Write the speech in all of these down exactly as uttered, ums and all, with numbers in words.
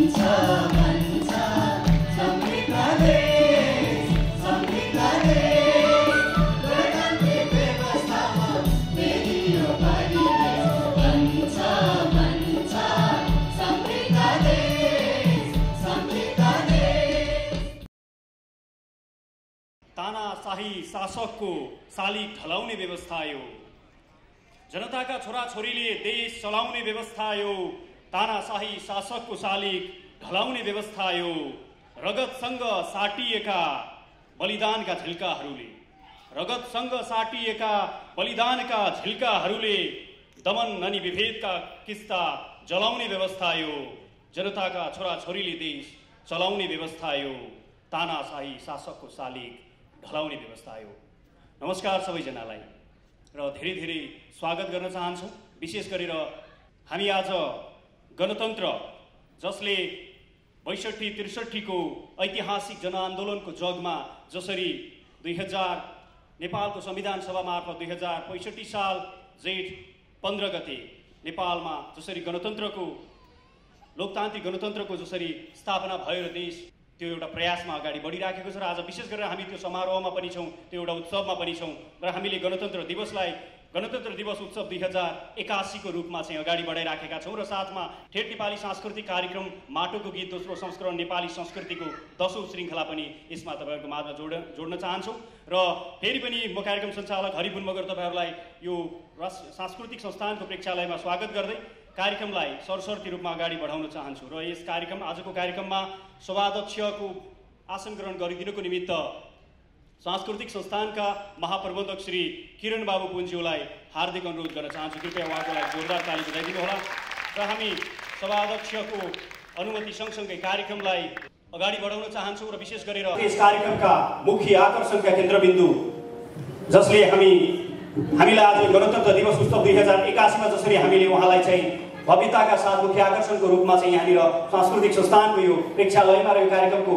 तानाशाही शासकको शालिग ढलाउने व्यवस्था यो, जनताका छोराछोरीले देश चलाउने व्यवस्था यो, तानाशाही शासकको शालिग ढलाउने व्यवस्था यो। रगतसँग साटिएका बलिदानका झिल्काहरूले रगतसँग साटिएका बलिदानका झिल्काहरूले दमन अनि विभेदका किस्ता जलाउने व्यवस्था यो, जनताका छोराछोरीले देश चलाउने व्यवस्था यो, तानाशाही शासकको शालिग ढलाउने व्यवस्था यो। नमस्कार सबैजनालाई र धेरै धेरै स्वागत गर्न चाहन्छौँ। विशेष गरेर हामी आज गणतन्त्र जसले बैसठी त्रिसठीको ऐतिहासिक जनआन्दोलनको जगमा जसरी दुई हजार नेपालको संविधान सभा मार्फत दुई हजार पैँसठी साल जेठ पन्ध्र गते नेपालमा जसरी गणतन्त्रको लोकतान्त्रिक गणतन्त्रको जसरी स्थापना भयो र देश त्यो एउटा प्रयासमा अगाडि बढिराखेको छ र आज विशेष गरेर हामी त्यो समारोहमा पनि छौँ, त्यो एउटा उत्सवमा पनि छौँ र हामीले गणतन्त्र दिवसलाई गणतन्त्र दिवस उत्सव दुई हजार एकासीको रूपमा चाहिँ अगाडि बढाइराखेका छौँ र साथमा ठेट नेपाली सांस्कृतिक कार्यक्रम माटोको गीत दोस्रो संस्करण नेपाली संस्कृतिको दशौं श्रृङ्खला पनि यसमा तपाईँहरूको माझमा जोड जोड्न चाहन्छौँ। र फेरि पनि म कार्यक्रम सञ्चालक हरिपुन मगर तपाईँहरूलाई यो सांस्कृतिक संस्थानको प्रेक्षालयमा स्वागत गर्दै कार्यक्रमलाई सरसर्ती रूपमा अगाडि बढाउन चाहन्छु र यस कार्यक्रम आजको कार्यक्रममा सभाध्यक्षको आसन ग्रहण गरिदिनुको निमित्त सांस्कृतिक संस्थानका महाप्रबन्धक श्री किरण बाबु पुन्ज्यूलाई हार्दिक अनुरोध गर्न चाहन्छु। कृपया उहाँको लागि जोरदार ताली बजाइदिनु होला र हामी सभाध्यक्षको अनुमति सँगसँगै कार्यक्रमलाई अगाडि बढाउन चाहन्छौँ र विशेष गरेर यस कार्यक्रमका मुख्य आकर्षणका केन्द्रबिन्दु जसले हामी हामीलाई आज गणतन्त्र दिवस उत्सव दुई हजार एकासीमा जसरी हामीले उहाँलाई चाहिँ भव्यताका साथ मुख्य आकर्षणको रूपमा चाहिँ यहाँनिर सांस्कृतिक संस्थानको यो प्रेक्षालयमा र यो कार्यक्रमको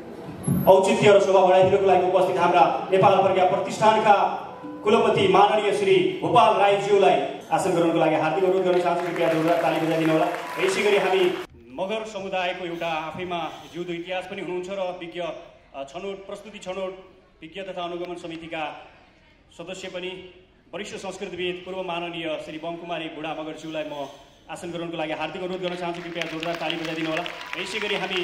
औचित्य र शोभा बढाइदिनुको लागि उपस्थित हाम्रा नेपाल प्रज्ञा प्रतिष्ठानका कुलपति माननीय श्री भोपाल राईज्यूलाई आसन ग्रहणको लागि हार्दिक अनुरोध गर्न चाहन्छु। कृपया जोरदार ताली बजाइदिनु होला। यसै गरी हामी मगर समुदायको एउटा आफैमा जिउँदो इतिहास पनि हुनुहुन्छ र विज्ञ छनौट प्रस्तुति छनौट विज्ञ तथा अनुगमन समितिका सदस्य पनि वरिष्ठ संस्कृतिविद पूर्व माननीय श्री बमकुमारी बुढा मगरज्यूलाई म आसन ग्रहणको लागि हार्दिक अनुरोध गर्न चाहन्छु। कृपया जोरदार ताली बजाइदिनु होला। यसै गरी हामी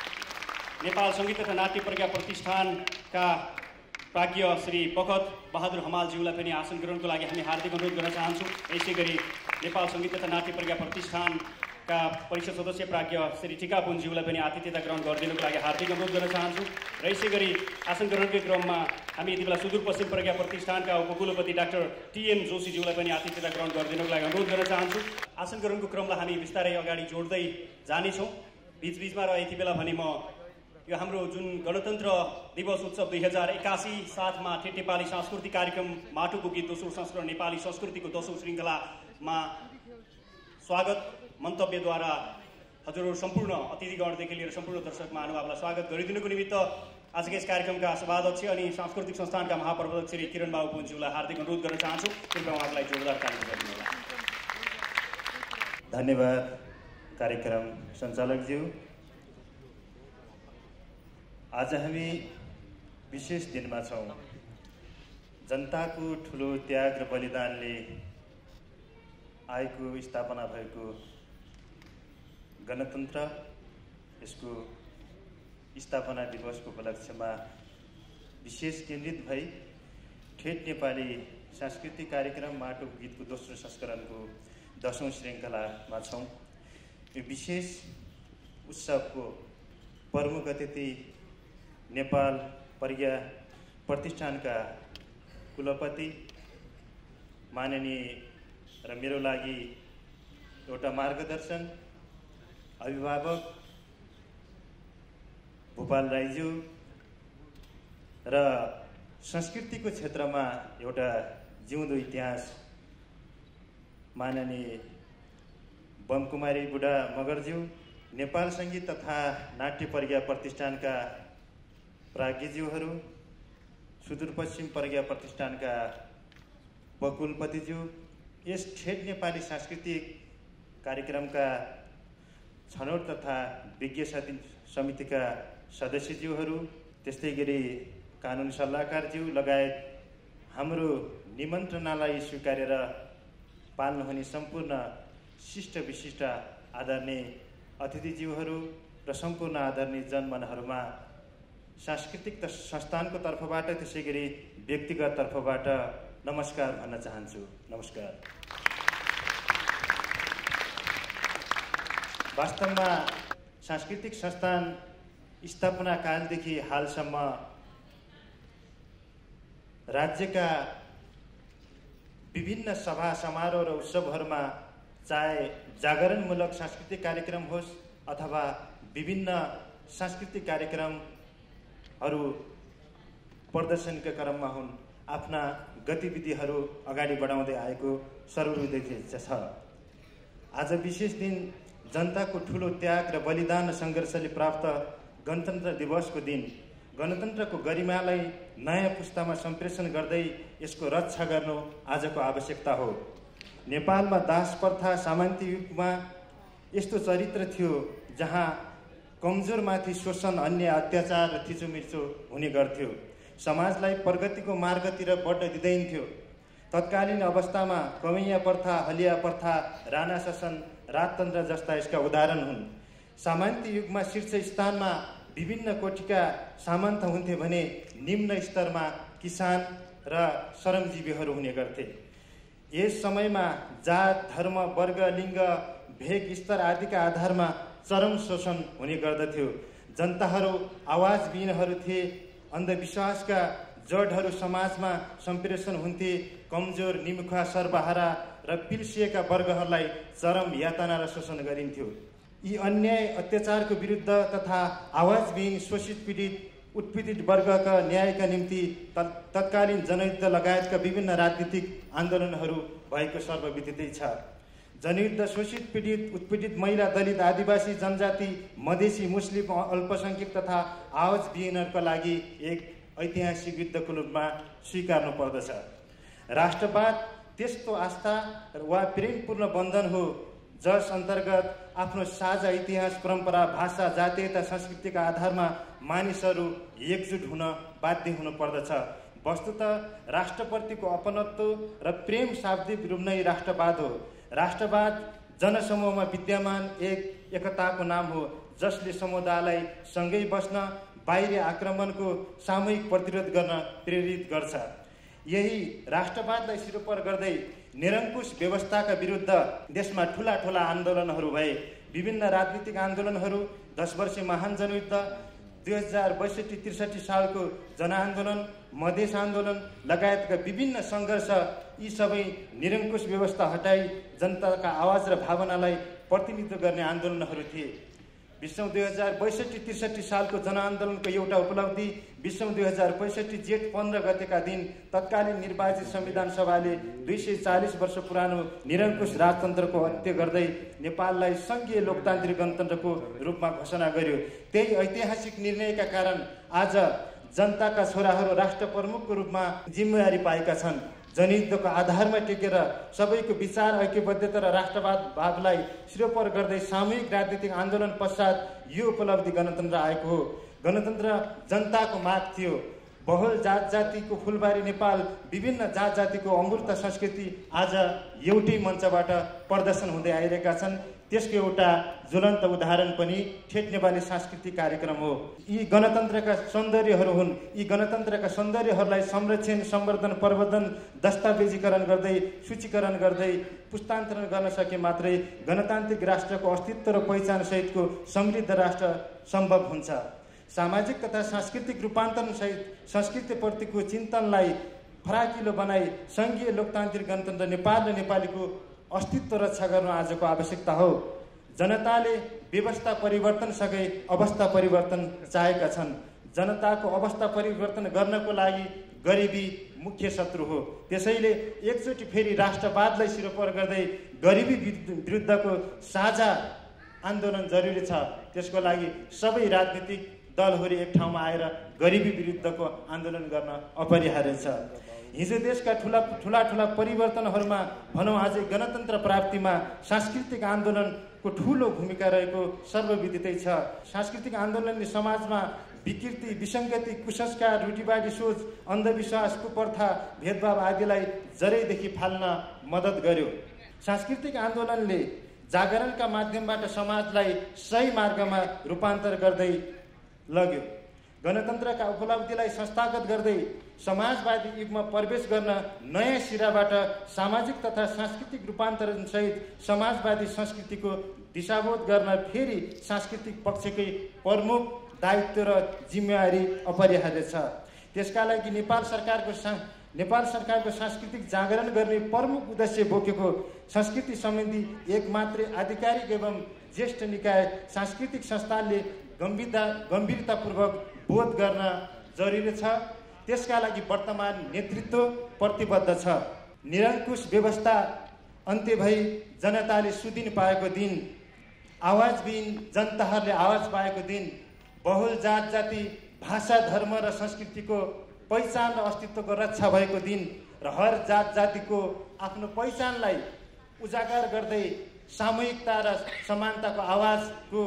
नेपाल सङ्गीत तथा नाट्य प्रज्ञा प्रतिष्ठानका प्राज्ञ श्री बखत बहादुर हमालज्यूलाई पनि आसन ग्रहणको लागि हामी हार्दिक अनुरोध गर्न चाहन्छौँ। यसै गरी नेपाल सङ्गीत तथा नाट्य प्रज्ञा प्रतिष्ठानका परिषद सदस्य प्राज्ञ श्री टिका पुन्ज्यूलाई पनि आतिथ्यता ग्रहण गरिदिनुको लागि हार्दिक अनुरोध गर्न चाहन्छु। र यसै गरी आसन ग्रहणकै क्रममा हामी यति बेला सुदूरपश्चिम प्रज्ञा प्रतिष्ठानका उपकुलपति डाक्टर टिएम जोशीज्यूलाई पनि आतिथ्यता ग्रहण गरिदिनुको लागि अनुरोध गर्न चाहन्छु। आसन ग्रहणको क्रमलाई हामी बिस्तारै अगाडि जोड्दै जानेछौँ। बिचबिचमा र यति बेला भने म यो हाम्रो जुन गणतन्त्र दिवस उत्सव दुई हजार एकासी साथमा ठेट नेपाली सांस्कृतिक कार्यक्रम माटोको गीत दोस्रो संस्करण नेपाली संस्कृतिको दशौं श्रृङ्खलामा स्वागत मन्तव्यद्वारा हजुरहरू सम्पूर्ण अतिथिगणदेखि लिएर सम्पूर्ण दर्शक महानुभावलाई स्वागत गरिदिनुको निमित्त आजको यस कार्यक्रमका सभाध्यक्ष अनि सांस्कृतिक संस्थानका महाप्रबन्धक श्री किरण बाबु पुन्ज्यूलाई हार्दिक अनुरोध गर्न चाहन्छु। कृपया उहाँलाई जोरदार ताली बजाइदिनु होला। धन्यवाद कार्यक्रम सञ्चालकज्यू। आज हामी विशेष दिनमा छौँ। जनताको ठुलो त्याग र बलिदानले आएको स्थापना भएको गणतन्त्र यसको स्थापना दिवसको उपलक्ष्यमा विशेष केन्द्रित भई ठेट नेपाली सांस्कृतिक कार्यक्रम माटोको गीतको दोस्रो संस्करणको दशौं श्रृङ्खलामा छौँ। यो विशेष उत्सवको प्रमुख अतिथि नेपाल प्रज्ञा प्रतिष्ठानका कुलपति माननीय र मेरो लागि एउटा मार्गदर्शन अभिभावक भोपाल राईज्यू र संस्कृतिको क्षेत्रमा एउटा जिउँदो इतिहास माननीय बमकुमारी बुढा मगरज्यू, नेपाल सङ्गीत तथा नाट्य प्रज्ञा प्रतिष्ठानका प्राज्ञज्यूहरू, सुदूरपश्चिम प्रज्ञा प्रतिष्ठानका उपकुलपतिज्यू, यस ठेट नेपाली सांस्कृतिक कार्यक्रमका छनौट तथा विज्ञ समितिका सदस्यज्यूहरू, त्यस्तै गरी कानुनी सल्लाहकारज्यू लगायत हाम्रो निमन्त्रणालाई स्वीकारेर पाल्नुहुने सम्पूर्ण शिष्ट विशिष्ट आदरणीय अतिथिज्यूहरू र सम्पूर्ण आदरणीय जनमनहरूमा सांस्कृतिक संस्थानको तर्फबाट त्यसै गरी व्यक्तिगत तर्फबाट नमस्कार भन्न चाहन्छु। नमस्कार। वास्तवमा सांस्कृतिक संस्थान स्थापना कालदेखि हालसम्म राज्यका विभिन्न सभा समारोह र उत्सवहरूमा चाहे जागरणमूलक सांस्कृतिक कार्यक्रम होस् अथवा विभिन्न सांस्कृतिक कार्यक्रमहरू प्रदर्शनका क्रममा हुन्, आफ्ना गतिविधिहरू अगाडि बढाउँदै आएको सर्वदेखि छ। आज विशेष दिन जनताको ठुलो त्याग र बलिदान र सङ्घर्षले प्राप्त गणतन्त्र दिवसको दिन गणतन्त्रको गरिमालाई नयाँ पुस्तामा सम्प्रेषण गर्दै यसको रक्षा गर्नु आजको आवश्यकता हो। नेपालमा दास प्रथा सामन्ती युगमा यस्तो चरित्र थियो जहाँ कमजोरमाथि शोषण, अन्य अत्याचार र थिचोमिचो हुने गर्थ्यो। समाजलाई प्रगतिको मार्गतिर बढ्न दिँदैन्थ्यो। तत्कालीन अवस्थामा कमैया प्रथा, हलिया प्रथा, राणा शासन, राजतन्त्र जस्ता यसका उदाहरण हुन्। सामन्ती युगमा शीर्ष स्थानमा विभिन्न कोटिका सामन्त हुन्थे भने निम्न स्तरमा किसान र श्रमजीवीहरू हुने गर्थे। यस समयमा जात, धर्म, वर्ग, लिङ्ग, भेग, स्तर आदिका आधारमा चरम शोषण हुने गर्दथ्यो। जनताहरू आवाजविहीनहरू थिए। अन्धविश्वासका जडहरू समाजमा सम्प्रेषण हुन्थे। कमजोर, निमुखा, सर्वहारा र पिल्सिएका वर्गहरूलाई चरम यातना र शोषण गरिन्थ्यो। यी अन्याय अत्याचारको विरुद्ध तथा आवाजविहीन, शोषित, पीडित, उत्पीडित वर्गका न्यायका निम्ति तत्कालीन जनयुद्ध लगायतका विभिन्न राजनीतिक आन्दोलनहरू भएको सर्वविदितै छ। जनयुद्ध शोषित, पीडित, उत्पीडित महिला, दलित, आदिवासी, जनजाति, मधेसी, मुस्लिम, अल्पसङ्ख्यक तथा आवाजविहीनहरूका लागि एक ऐतिहासिक युद्धको रूपमा स्वीकार्नु पर्दछ। राष्ट्रवाद त्यस्तो आस्था वा प्रेमपूर्ण बन्धन हो जस अन्तर्गत आफ्नो साझा इतिहास, परम्परा, भाषा, जातीयता, संस्कृतिका आधारमा मानिसहरू एकजुट हुन बाध्य हुनु पर्दछ। वस्तुतः राष्ट्रप्रतिको अपनत्व र प्रेम शाब्दिक रूप नै राष्ट्रवाद हो। राष्ट्रवाद जनसमूहमा विद्यमान एक एकताको नाम हो जसले समुदायलाई सँगै बस्न, बाहिरी आक्रमणको सामूहिक प्रतिरोध गर्न प्रेरित गर्छ। यही राष्ट्रवादलाई सिरोपर गर्दै निरङ्कुश व्यवस्थाका विरुद्ध देशमा ठुला ठुला आन्दोलनहरू भए। विभिन्न राजनीतिक आन्दोलनहरू, दस वर्षीय महान जनयुद्ध, दुई हजार बैसठी त्रिसठी सालको जनआन्दोलन, मधेस आन्दोलन लगायतका विभिन्न सङ्घर्ष, यी सबै निरङ्कुश व्यवस्था हटाई जनताका आवाज र भावनालाई प्रतिनिधित्व गर्ने आन्दोलनहरू थिए। विश्व दुई हजार बैसठी त्रिसठी सालको जनआन्दोलनको एउटा उपलब्धि विश्व दुई हजार पैँसठी जेठ पन्ध्र गतेका दिन तत्कालीन निर्वाचित संविधान सभाले दुई सय चालिस वर्ष पुरानो निरङ्कुश राजतन्त्रको अन्त्य गर्दै नेपाललाई सङ्घीय लोकतान्त्रिक गणतन्त्रको रूपमा घोषणा गर्यो। त्यही ऐतिहासिक निर्णयका कारण आज जनताका छोराहरू राष्ट्र प्रमुखको रूपमा जिम्मेवारी पाएका छन्। जनयुद्धको आधारमा टेकेर सबैको विचार, ऐक्यबद्धता र राष्ट्रवाद भावलाई सिरोपर गर्दै सामूहिक राजनीतिक आन्दोलन पश्चात यो उपलब्धि गणतन्त्र आएको हो। गणतन्त्र जनताको माग थियो। बहुल जात जातिको फुलबारी नेपाल, विभिन्न जात जातिको अमूर्त संस्कृति आज एउटै मञ्चबाट प्रदर्शन हुँदै आइरहेका छन्। त्यसको एउटा ज्वलन्त उदाहरण पनि ठेट नेपाली सांस्कृतिक कार्यक्रम हो। यी गणतन्त्रका सौन्दर्यहरू हुन्। यी गणतन्त्रका सौन्दर्यहरूलाई संरक्षण, सम्वर्धन, प्रवर्धन, दस्तावेजीकरण गर्दै, सूचीकरण गर्दै पुस्तान्तरण गर्न सके मात्रै गणतान्त्रिक राष्ट्रको अस्तित्व र पहिचान सहितको समृद्ध राष्ट्र सम्भव हुन्छ। सामाजिक तथा सांस्कृतिक रूपान्तरण सहित संस्कृतिप्रतिको चिन्तनलाई फराकिलो बनाई सङ्घीय लोकतान्त्रिक गणतन्त्र नेपाल र नेपालीको अस्तित्व रक्षा गर्न आजको आवश्यकता हो। जनताले व्यवस्था परिवर्तन सँगै अवस्था परिवर्तन चाहेका छन्। जनताको अवस्था परिवर्तन गर्नको लागि गरिबी मुख्य शत्रु हो। त्यसैले एकचोटि फेरि राष्ट्रवादलाई सिरोपर गर्दै गरिबी विरुद्धको साझा आन्दोलन जरुरी छ। त्यसको लागि सबै राजनीतिक दलहरू एक ठाउँमा आएर गरिबी विरुद्धको आन्दोलन गर्न अपरिहार्य छ। हिजो देशका ठुला ठुला ठुला परिवर्तनहरूमा भनौँ आज गणतन्त्र प्राप्तिमा सांस्कृतिक आन्दोलन को ठूलो भूमिका रहेको सर्वविदितै छ। सांस्कृतिक आन्दोलनले समाजमा विकृति, विसङ्गति, कुसंस्कार, रूढिवादी सोच, अन्धविश्वास, कुप्रथा, भेदभाव आदिलाई जरैदेखि फाल्न मद्दत गर्यो। सांस्कृतिक आन्दोलनले जागरणका माध्यमबाट समाजलाई सही मार्गमा रूपान्तर गर्दै लग्यो। गणतन्त्रका उपलब्धिलाई संस्थागत गर्दै समाजवादी युगमा प्रवेश गर्न नयाँ सिराबाट सामाजिक तथा सांस्कृतिक रूपान्तरणसहित समाजवादी संस्कृतिको दिशाबोध गर्न फेरि सांस्कृतिक पक्षकै प्रमुख दायित्व र जिम्मेवारी अपरिहार्य छ। त्यसका लागि नेपाल सरकारको नेपाल सरकारको सांस्कृतिक जागरण गर्ने प्रमुख उद्देश्य बोकेको संस्कृति सम्बन्धी एकमात्रै आधिकारिक एवं ज्येष्ठ निकाय सांस्कृतिक संस्थानले गम्भीरता गम्भीरतापूर्वक बोध गर्न जरुरी छ। त्यसका लागि वर्तमान नेतृत्व प्रतिबद्ध छ। निरङ्कुश व्यवस्था अन्त्य भई जनताले सुदिन पाएको दिन, आवाजविहीन जनताहरूले आवाज पाएको दिन, बहुल जात जाति, भाषा, धर्म र संस्कृतिको पहिचान र अस्तित्वको रक्षा भएको दिन र हर जात जातिको आफ्नो पहिचानलाई उजागर गर्दै सामूहिकता र समानताको आवाजको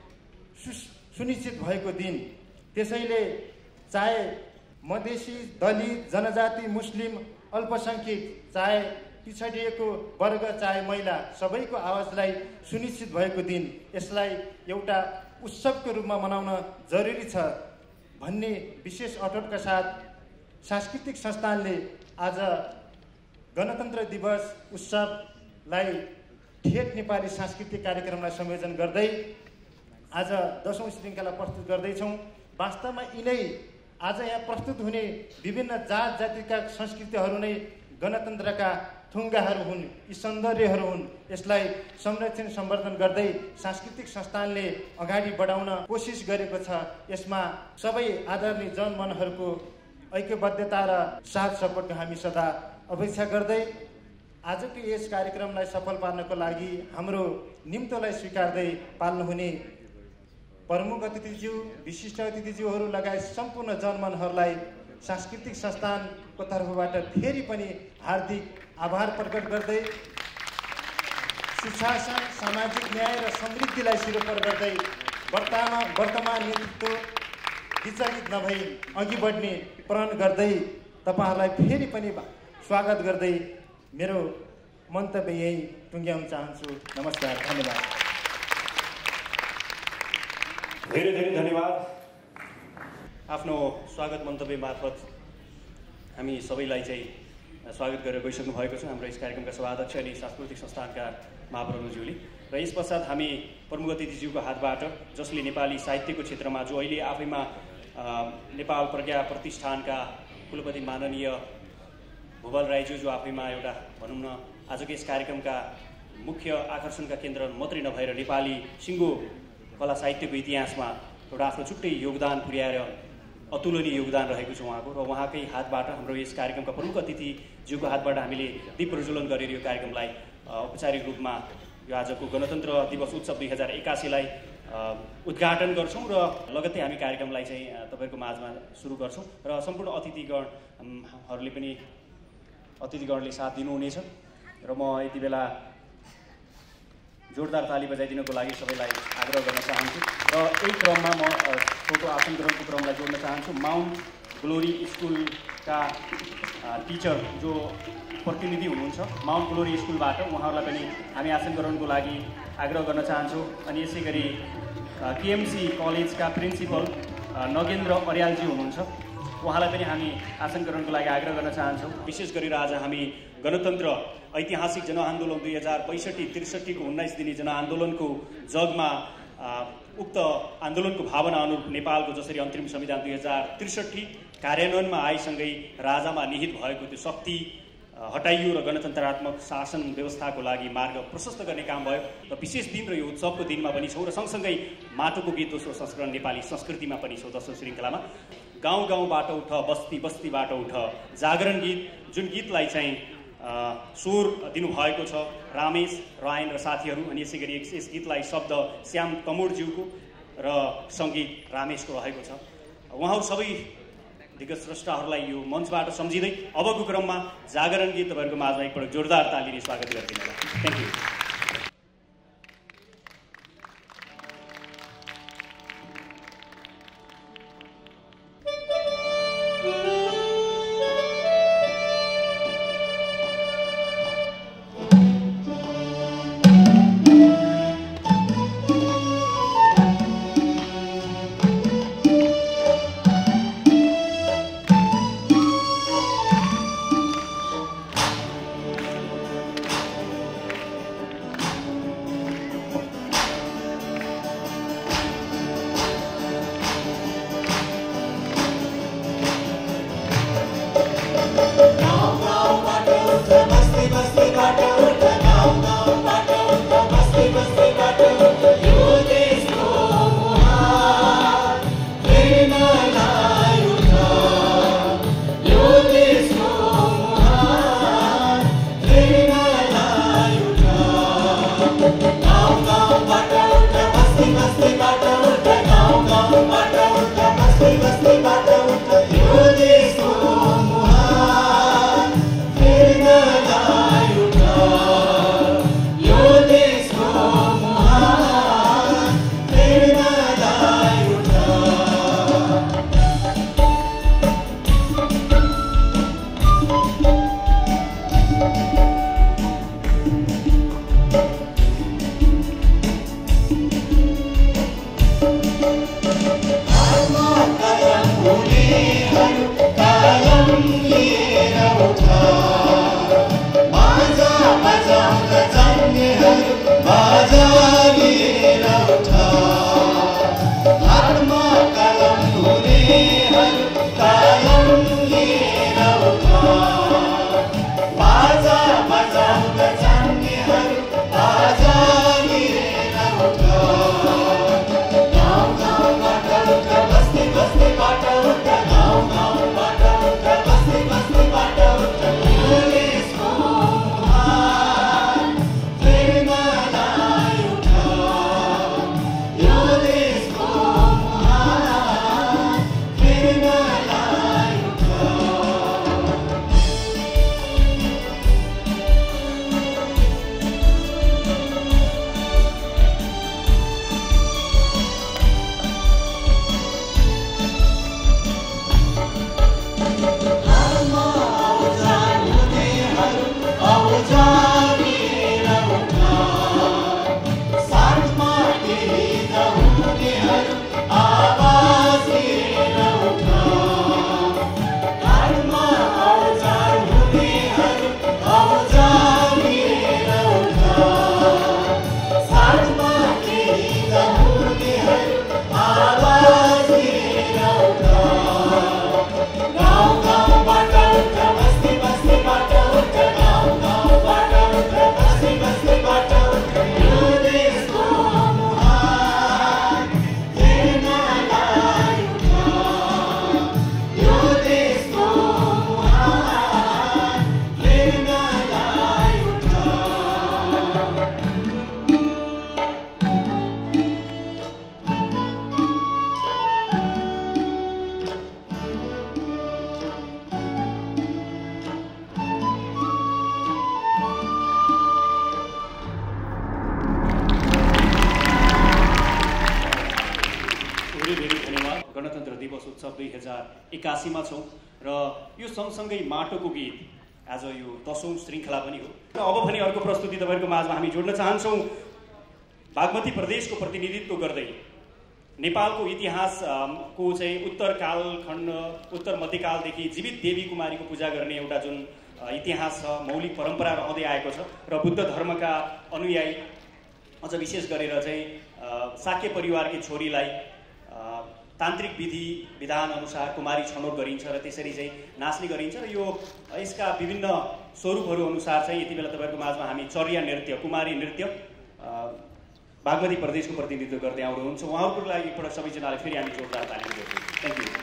सुनिश्चित भएको दिन। त्यसैले चाहे मधेसी, दलित, जनजाति, मुस्लिम, अल्पसङ्ख्यक, चाहे पिछडिएको वर्ग, चाहे महिला, सबैको आवाजलाई सुनिश्चित भएको दिन, यसलाई एउटा उत्सवको रूपमा मनाउन जरुरी छ भन्ने विशेष अठोटका साथ सांस्कृतिक संस्थानले आज गणतन्त्र दिवस उत्सवलाई ठेट नेपाली सांस्कृतिक कार्यक्रमलाई संयोजन गर्दै आज दशौं श्रृङ्खला प्रस्तुत गर्दैछौँ। वास्तवमा यिनै आज यहाँ प्रस्तुत हुने विभिन्न जात जातिका संस्कृतिहरू नै गणतन्त्रका थुङ्गाहरू हुन्, यी सौन्दर्यहरू हुन्। यसलाई संरक्षण सम्वर्धन गर्दै सांस्कृतिक संस्थानले अगाडि बढाउन कोसिस गरेको छ। यसमा सबै आदरणीय जनमनहरूको ऐक्यबद्धता र साथ सपोर्टको हामी सदा अपेक्षा गर्दै आजको यस कार्यक्रमलाई सफल पार्नको लागि हाम्रो निम्तोलाई स्वीकार्दै पाल्नुहुने प्रमुख अतिथिज्यू, विशिष्ट अतिथिज्यूहरू लगायत सम्पूर्ण जनमनहरूलाई सांस्कृतिक संस्थानको तर्फबाट फेरि पनि हार्दिक आभार प्रकट गर्दै सुशासन, सामाजिक न्याय र समृद्धिलाई सिरोपर गर्दै वर्तमान वर्तमान नेतृत्व विचलित नभई अघि बढ्ने प्रण गर्दै तपाईँहरूलाई फेरि पनि स्वागत गर्दै मेरो मन्तव्य यही टुङ्ग्याउन चाहन्छु। नमस्कार, धन्यवाद। धेरै धेरै धन्यवाद। आफ्नो स्वागत मन्तव्य मार्फत हामी सबैलाई चाहिँ स्वागत गरेर गइसक्नु भएको छ हाम्रो यस कार्यक्रमका सभाध्यक्ष अनि सांस्कृतिक संस्थानका महाप्रभुज्यूले। र यस पश्चात हामी प्रमुख अतिथिज्यूको हातबाट, जसले नेपाली साहित्यको क्षेत्रमा, जो अहिले आफैमा नेपाल प्रज्ञा प्रतिष्ठानका कुलपति माननीय भुवल राईज्यू, जो आफैमा एउटा भनौँ न आजको यस कार्यक्रमका मुख्य आकर्षणका केन्द्र मात्रै नभएर नेपाली सिङ्गो कला साहित्यको इतिहासमा एउटा आफ्नो छुट्टै योगदान पुर्याएर अतुलनीय योगदान रहेको छ उहाँको। र उहाँकै हातबाट, हाम्रो यस कार्यक्रमका प्रमुख अतिथिज्यूको हातबाट हामीले दीप प्रज्वलन गरेर यो कार्यक्रमलाई औपचारिक रूपमा यो आजको गणतन्त्र दिवस उत्सव दुई हजार एकासीलाई उद्घाटन गर्छौँ र लगत्तै हामी कार्यक्रमलाई चाहिँ तपाईँहरूको माझमा सुरु गर्छौँ। र सम्पूर्ण अतिथिगणहरूले पनि अतिथिगणले साथ दिनुहुनेछ र म यति बेला जोरदार ताली बजाइदिनको लागि सबैलाई आग्रह गर्न चाहन्छु। र यही क्रममा म फोटो आसन ग्रहणको क्रमलाई जोड्न चाहन्छु। माउन्ट ग्लोरी स्कुलका टिचर जो प्रतिनिधि हुनुहुन्छ माउन्ट ग्लोरी स्कुलबाट, उहाँहरूलाई पनि हामी आसन ग्रहणको लागि आग्रह गर्न चाहन्छौँ। अनि यसै गरी केएमसी कलेजका प्रिन्सिपल नगेन्द्र अर्यालजी हुनुहुन्छ, उहाँलाई पनि हामी आसन ग्रहणको लागि आग्रह गर्न चाहन्छौँ। विशेष गरेर आज हामी गणतन्त्र ऐतिहासिक जनआन्दोलन दुई हजार पैँसठी त्रिसठीको उन्नाइस दिने जनआन्दोलनको जगमा उक्त आन्दोलनको भावना अनुरूप नेपालको जसरी अन्तरिम संविधान दुई हजार त्रिसठी कार्यान्वयनमा आएसँगै राजामा निहित भएको त्यो शक्ति हटाइयो र गणतन्त्रात्मक शासन व्यवस्थाको लागि मार्ग प्रशस्त गर्ने काम भयो। र विशेष दिन र यो उत्सवको दिनमा पनि छौँ। र सँगसँगै माटोको गीत दोस्रो संस्करण नेपाली संस्कृतिमा पनि छौँ। दशौं श्रृङ्खलामा गाउँ गाउँबाट उठ, बस्ती बस्तीबाट उठ जागरण गीत, जुन गीतलाई चाहिँ स्वर दिनुभएको छ रामेश रायन र साथीहरू। अनि यसै गरी यस गीतलाई शब्द श्याम तमोडज्यूको र सङ्गीत रामेशको रहेको छ। उहाँहरू सबै दिग्गज स्रष्टाहरूलाई यो मञ्चबाट सम्झिँदै अबको क्रममा जागरण गीत तपाईँहरूको माझमा एकपल्ट जोरदार तालीले स्वागत गरिदिनु होला। Thank you. दुई हजार एकासीमा छौँ र यो सँगसँगै माटोको गीत आज यो दशौं श्रृङ्खला पनि हो। र अब भने अर्को प्रस्तुति तपाईँहरूको माझमा हामी जोड्न चाहन्छौँ। बागमती प्रदेशको प्रतिनिधित्व गर्दै नेपालको इतिहासको चाहिँ उत्तर कालखण्ड उत्तर मध्यकालदेखि जीवित देवी कुमारीको पूजा गर्ने एउटा जुन इतिहास छ, मौलिक परम्परा रहँदै आएको छ र बुद्ध धर्मका अनुयायी अझ विशेष गरेर चाहिँ शाक्य परिवारकी छोरीलाई तान्त्रिक विधि विधान अनुसार कुमारी छनौट गरिन्छ र त्यसरी चाहिँ नाच्ने गरिन्छ र यो यसका विभिन्न स्वरूपहरू अनुसार चाहिँ यति बेला तपाईँहरूको माझमा हामी चर्या नृत्य कुमारी नृत्य बागमती प्रदेशको प्रतिनिधित्व गर्दै आउनुहुन्छ। उहाँहरूको लागि एकपल्ट सबैजनाले फेरि हामी जोरदार ताली गर्छौँ। Thank you.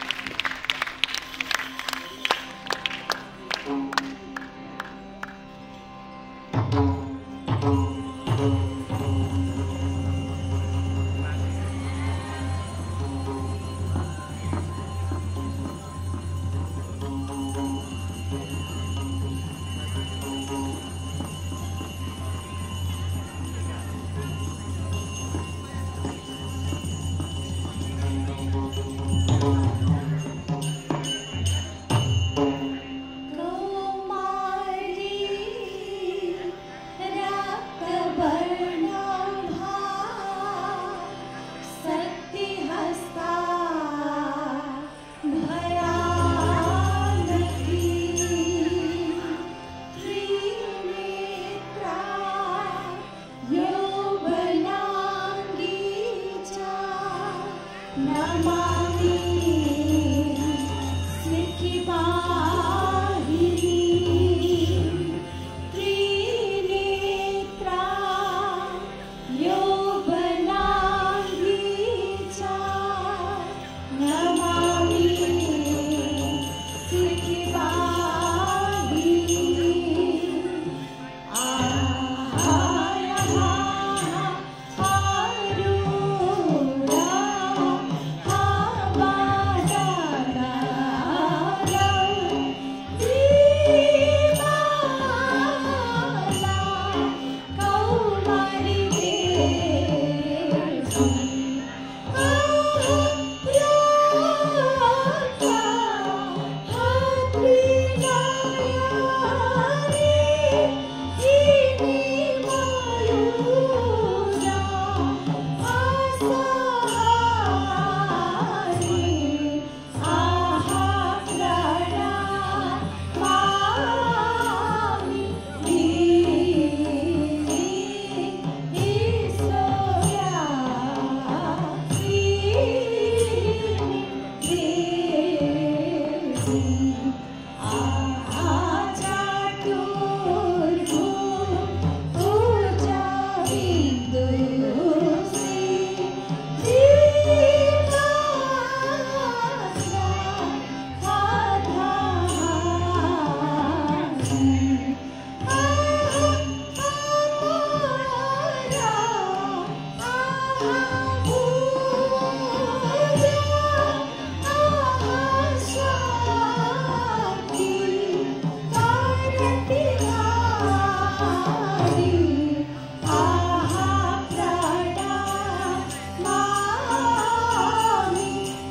Bye.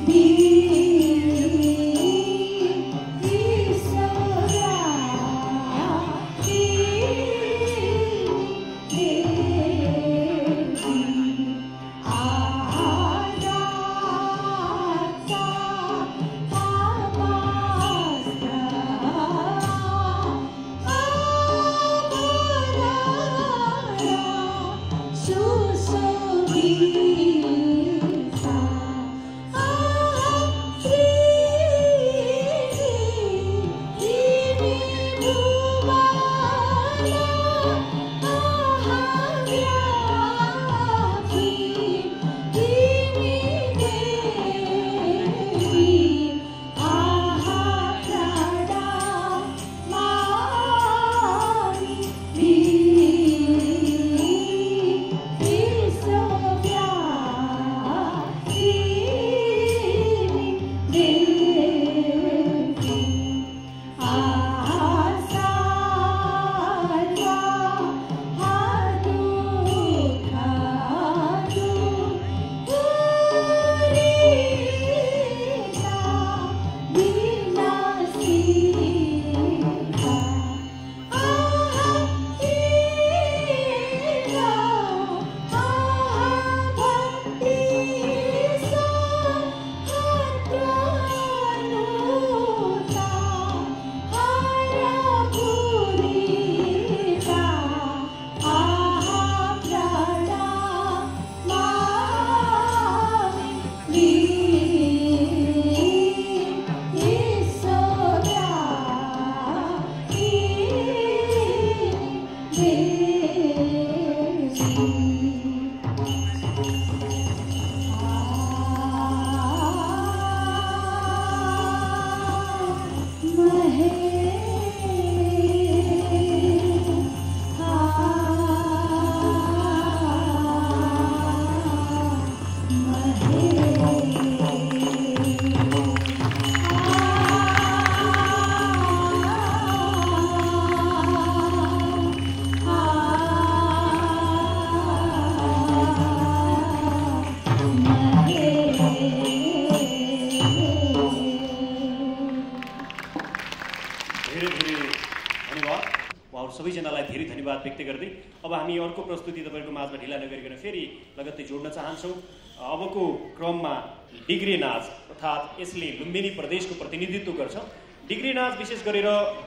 सबैजनालाई धेरै धन्यवाद व्यक्त गर्दै अब हामी अर्को प्रस्तुति तपाईहरुको माझमा ढिला नगरिकन फेरि लगत्तै जोड्न चाहन्छौं। अबको क्रममा डिग्री नाच अर्थात् यसले लुम्बिनी प्रदेशको प्रतिनिधित्व गर्छ। डिग्री नाच विशेष गरेर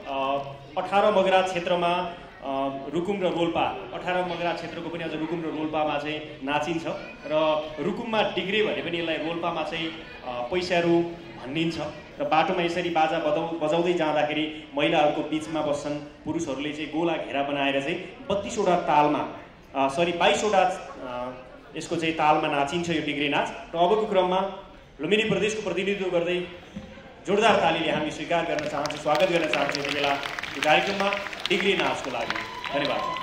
अठारह मगरा क्षेत्रमा रुकुम र रोल्पा अठारह मगरा क्षेत्रको पनि अझ रुकुम र रोल्पामा चाहिँ नाचिन्छ र रुकुममा डिग्री भने पनि यसलाई रोल्पामा चाहिँ पैसारू भनिन्छ र बाटोमा यसरी बाजा बजाउ बजाउँदै जाँदाखेरि महिलाहरूको बीचमा बस्छन्। पुरुषहरूले चाहिँ गोला घेरा बनाएर चाहिँ बत्तीस वटा तालमा सरी बाइस वटा यसको चाहिँ तालमा नाचिन्छ यो डिग्री नाच। र अबको क्रममा लुम्बिनी प्रदेशको प्रतिनिधित्व गर्दै जोरदार तालीले हामी स्वीकार गर्न चाहन्छौँ, स्वागत गर्न चाहन्छौँ यति बेला यो कार्यक्रममा डिग्री नाचको लागि। धन्यवाद।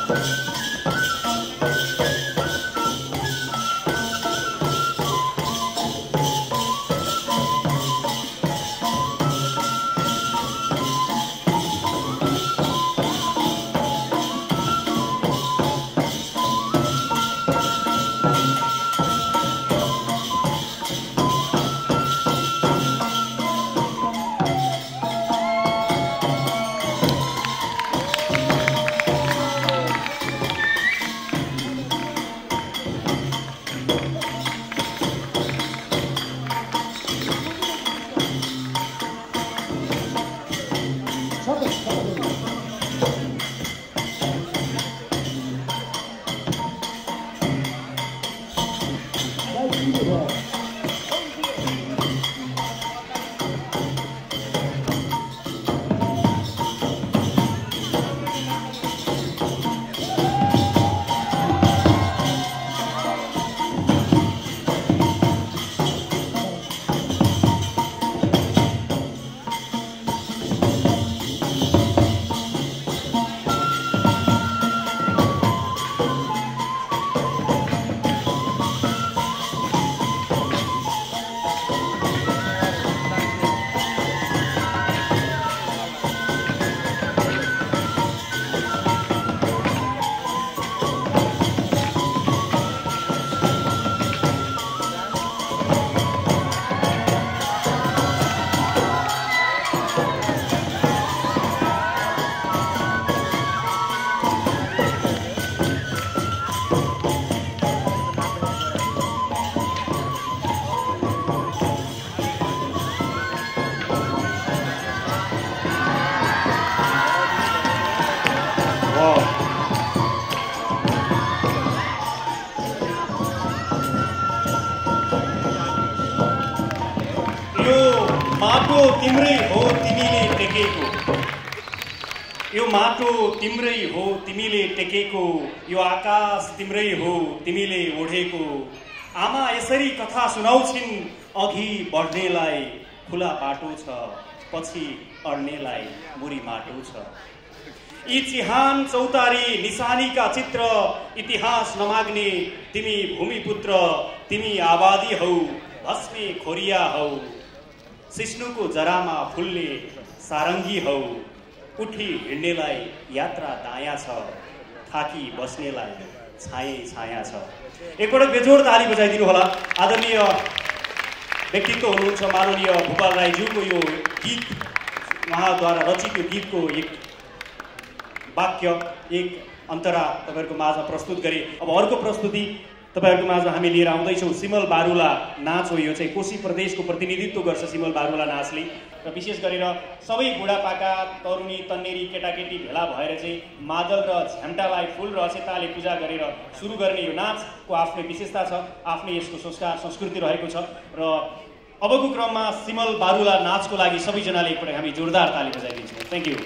तिम्रै हो तिमीले टेकेको, यो माटो तिम्रै हो तिमीले टेकेको, यो आकाश तिम्रै हो तिमीले ओढेको। आमा यसरी कथा सुनाउँछिन्, अघि बढ्नेलाई खुला बाटो छ, पछि अड्नेलाई मुरी माटो छ। यी चिहान चौतारी निशानीका चित्र, इतिहास नमाग्ने तिमी भूमिपुत्र, तिमी आबादी हौ भस्मे खोरिया हौ, सिस्नुको जरामा फुल्ने सारङ्गी हौ। उठी हिँड्नेलाई यात्रा दायाँ छ, थाकी बस्नेलाई छायै छाया छ। एकपटक बेजोड ताली बजाइदिनु होला। आदरणीय व्यक्तित्व हुनुहुन्छ माननीय भूपाल राईज्यूको यो गीत, उहाँद्वारा रचित यो गीतको एक वाक्य, एक अन्तरा तपाईँहरूको माझमा प्रस्तुत गरे। अब अर्को प्रस्तुति तपाईँहरूको माझमा हामी लिएर आउँदैछौँ। सिमल बारुला नाच हो, यो चाहिँ कोशी प्रदेशको प्रतिनिधित्व गर्छ सिमल बारुला नाचले। र विशेष गरेर सबै बुढापाका तरुणी तन्नेरी केटाकेटी भेला भएर चाहिँ मादल र झ्याम्टालाई फुल र अक्षताले पूजा गरेर सुरु गर्ने यो नाचको आफ्नै विशेषता छ, आफ्नै यसको संस्कार संस्कृति रहेको छ। र अबको क्रममा सिमल बारुला नाचको लागि सबैजनाले एकपटक हामी जोरदार ताली बजाइदिन्छौँ। Thank you.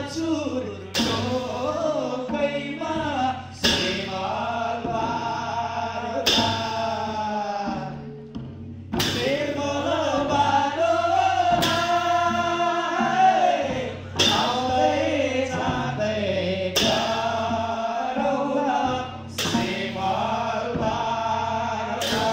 हजुर टोकैमा सिमल बारुला सिमल बारुलाई आउँदै जाँदै गरौँला सिमल बारुला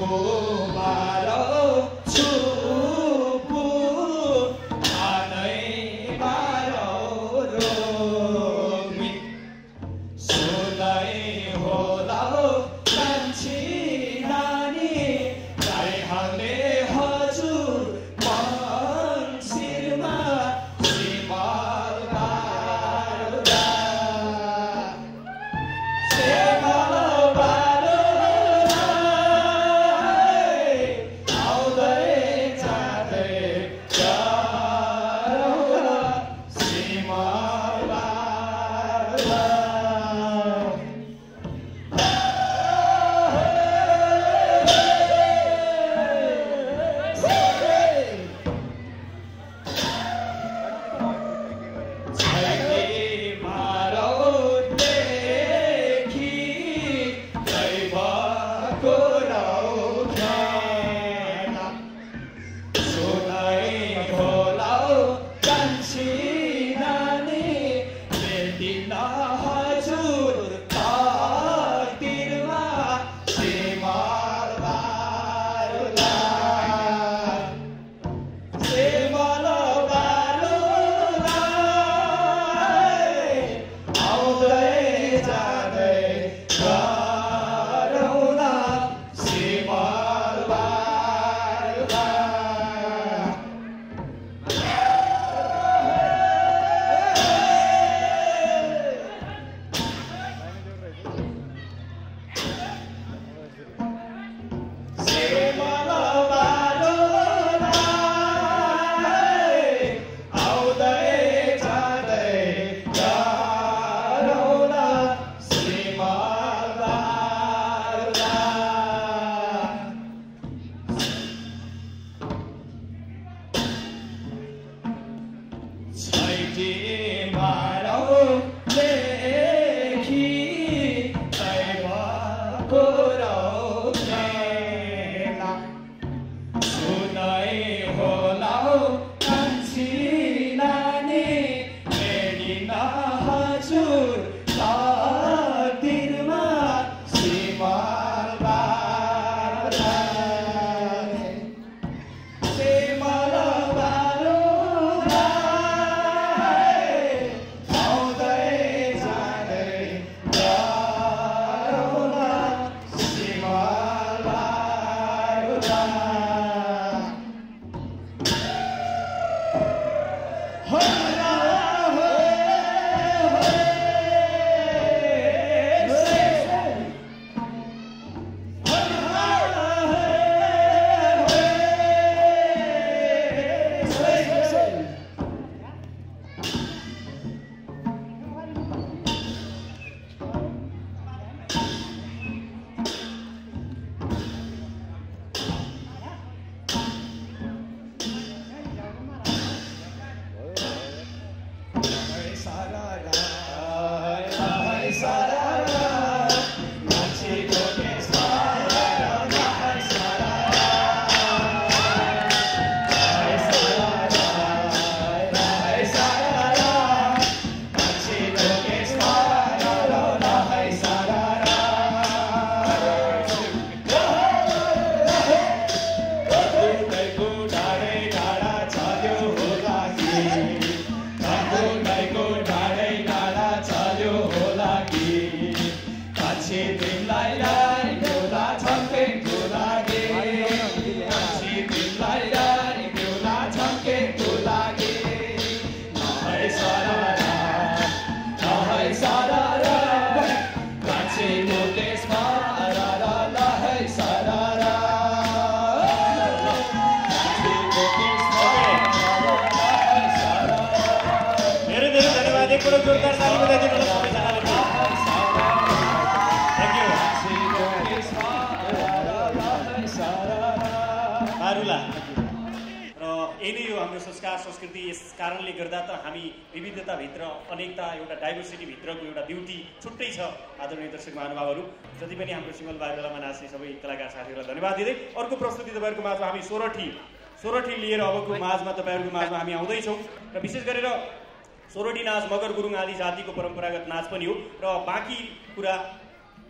संस्कृति यस कारणले गर्दा त हामी विविधताभित्र अनेकता एउटा डाइभर्सिटी भित्रको एउटा ब्युटी छुट्टै छ। आदरणीय दर्शक महानुभावहरू, जति पनि हाम्रो सिङ्गल बारेलामा नाच्ने सबै कलाकार साथीहरूलाई धन्यवाद दिँदै अर्को प्रस्तुति तपाईँहरूको माझमा हामी सोरठी सोरठी लिएर अबको माझमा तपाईँहरूको माझमा हामी आउँदैछौँ र विशेष गरेर सोरठी नाच मगर गुरुङ आदि जातिको परम्परागत नाच पनि हो र बाँकी कुरा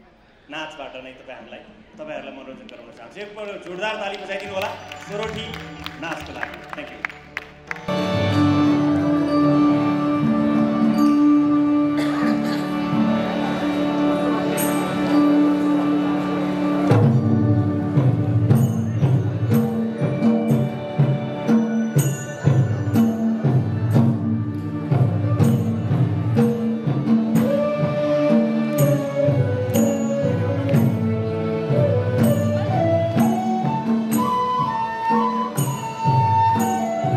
नाचबाट नै तपाईँ हामीलाई तपाईँहरूलाई मनोरञ्जन गराउन चाहन्छु। एकपल्ट जोरदार ताली बजाइदिनु होला सोरोठी नाचको लागि। Thank you. Thank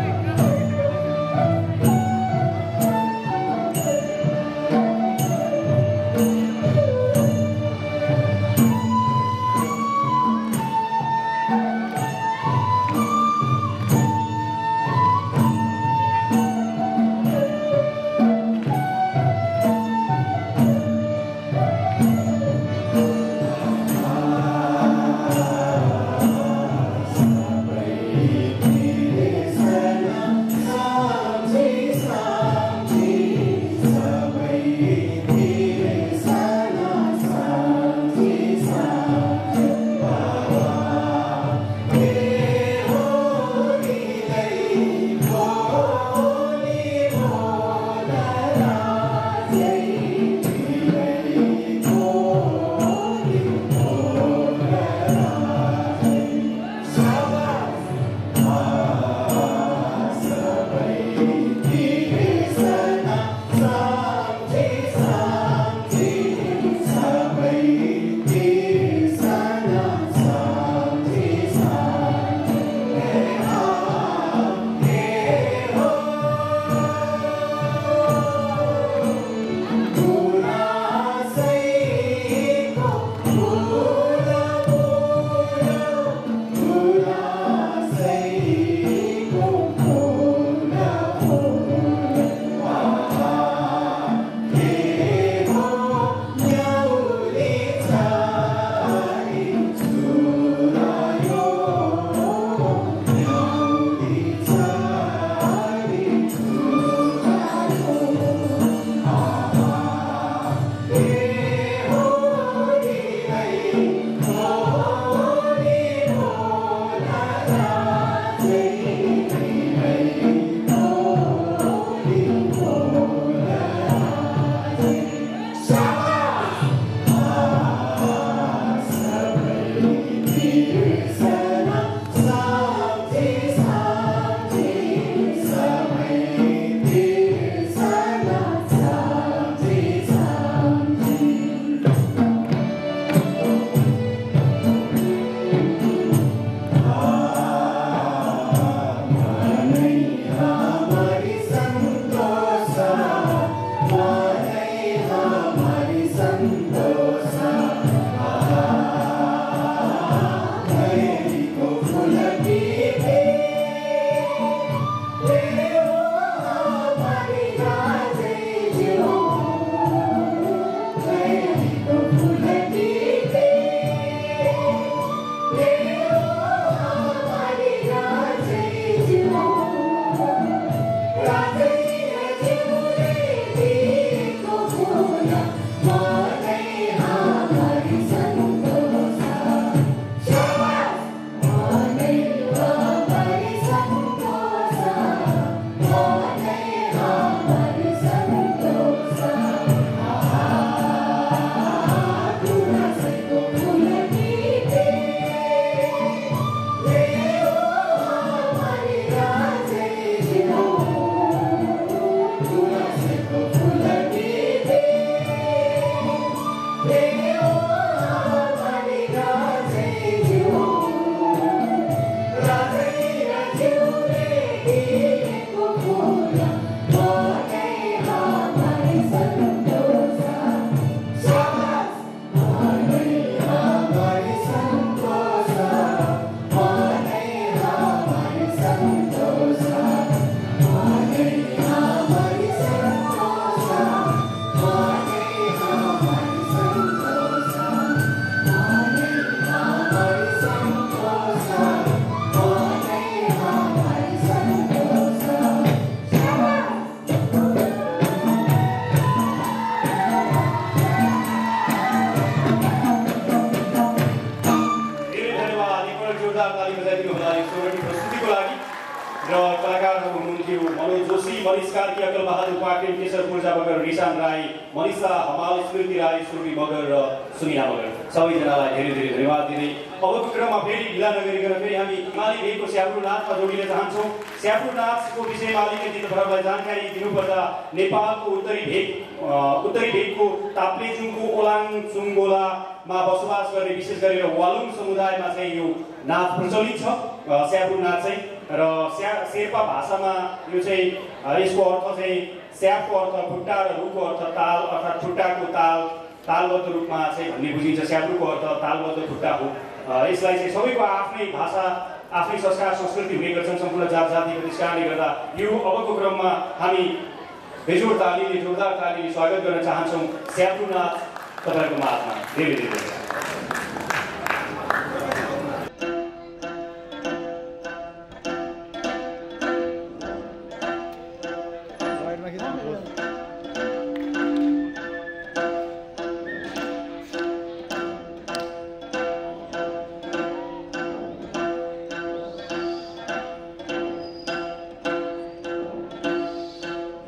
ज्यू मनोज जोशी, मनिष कार्की, अकल बहादुर पाटिल, केशर पूर्जा मगर, निशान राई, मनिषा हमाल, स्मृति राई, सुरभि मगर र सुनिना मगर सबैजनालाई धेरै धेरै धन्यवाद दिँदै अबको क्रममा फेरि ढिला नगरिकन फेरि हामी हिमाली भेगको स्यापुर नाचमा जोडिन चाहन्छौँ। स्यापुर नाचको विषयमा अलिकति तपाईँहरूलाई जानकारी दिनुपर्दा नेपालको उत्तरी भेग उत्तरी भेगको ताप्लेजुङको ओलाङचुङगोलामा बसोबास गर्ने विशेष गरेर वालुङ समुदायमा चाहिँ यो नाच प्रचलित छ। स्यापुर नाच चाहिँ र स्या शेर्पा भाषामा यो चाहिँ यसको अर्थ चाहिँ स्यापको अर्थ खुट्टा र रुखको अर्थ ताल अर्थात् खुट्टाको ताल तालबद्ध रूपमा चाहिँ भन्ने बुझिन्छ। स्यापुरको अर्थ तालबद्ध खुट्टा हो। यसलाई चाहिँ सबैको आफ्नै भाषा आफ्नै संस्कार संस्कृति हुने गर्छन् सम्पूर्ण जात जातिको। त्यस कारणले गर्दा यो अबको क्रममा हामी बेजोड तालीले जोरदार तालीले स्वागत गर्न चाहन्छौँ स्यापुर नाच तपाईँहरूको माझमा। धेरै धेरै धन्यवाद।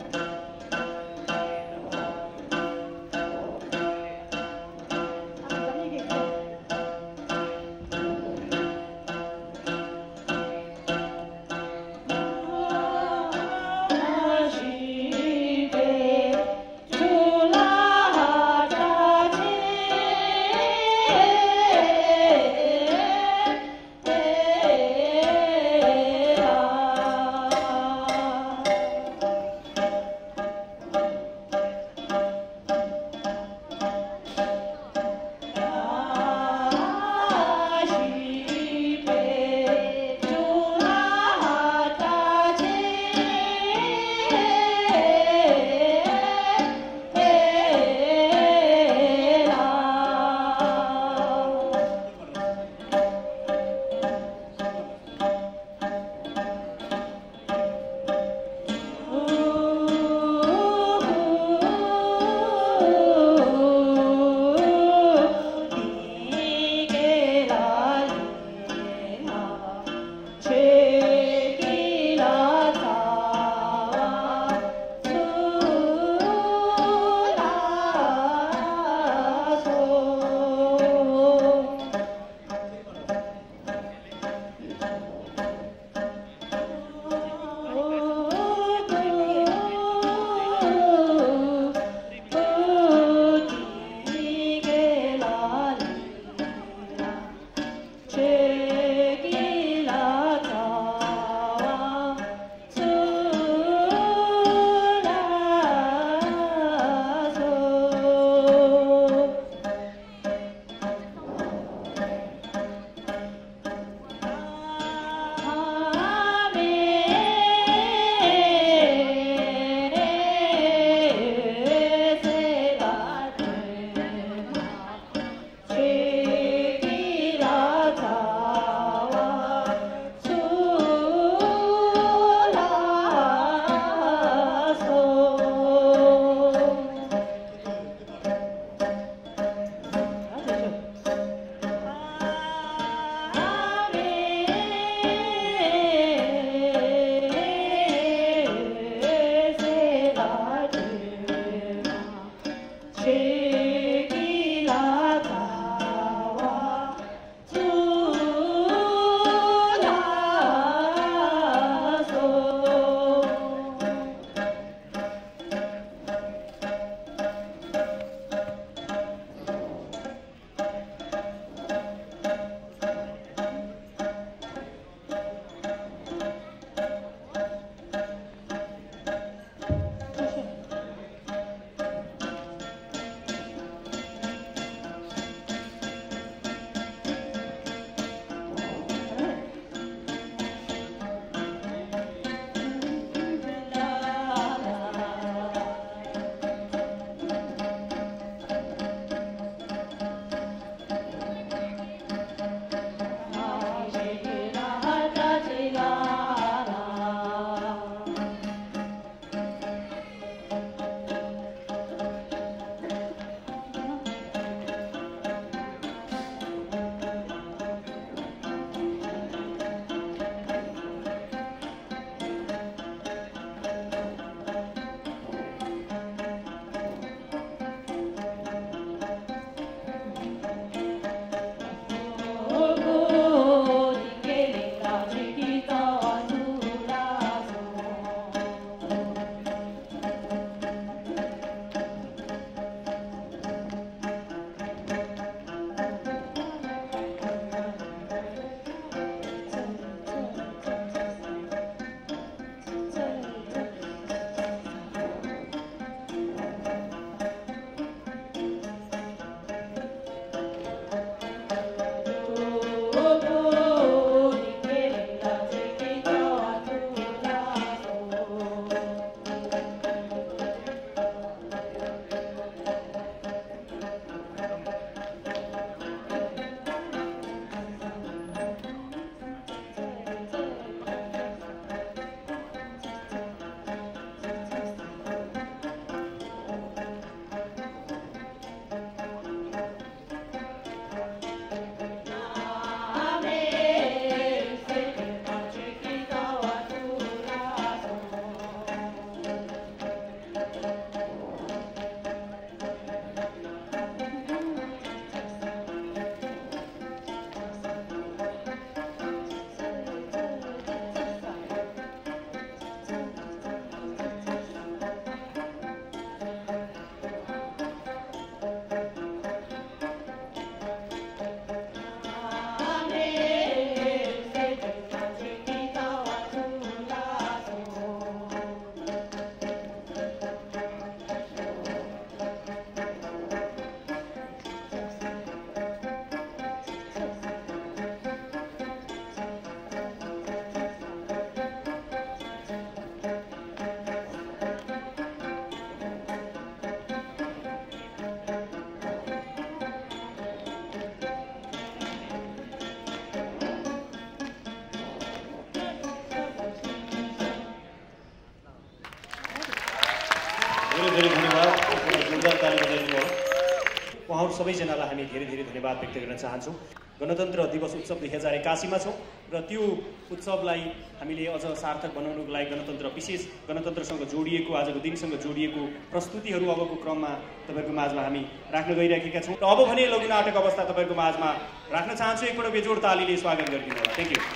Thank सबैजनालाई हामी धेरै धेरै धन्यवाद व्यक्त गर्न चाहन्छौँ। गणतन्त्र दिवस उत्सव दुई हजार एकासीमा छौँ र त्यो उत्सवलाई हामीले अझ सार्थक बनाउनुको लागि गणतन्त्र विशेष गणतन्त्रसँग जोडिएको आजको दिनसँग जोडिएको प्रस्तुतिहरू अबको क्रममा तपाईँहरूको माझमा हामी राख्न गइरहेका छौँ र अब भने लघु नाटक अवस्था तपाईँहरूको माझमा राख्न चाहन्छु। एकपल्ट बेजोड तालीले स्वागत गरिदिनु होला। Thank you.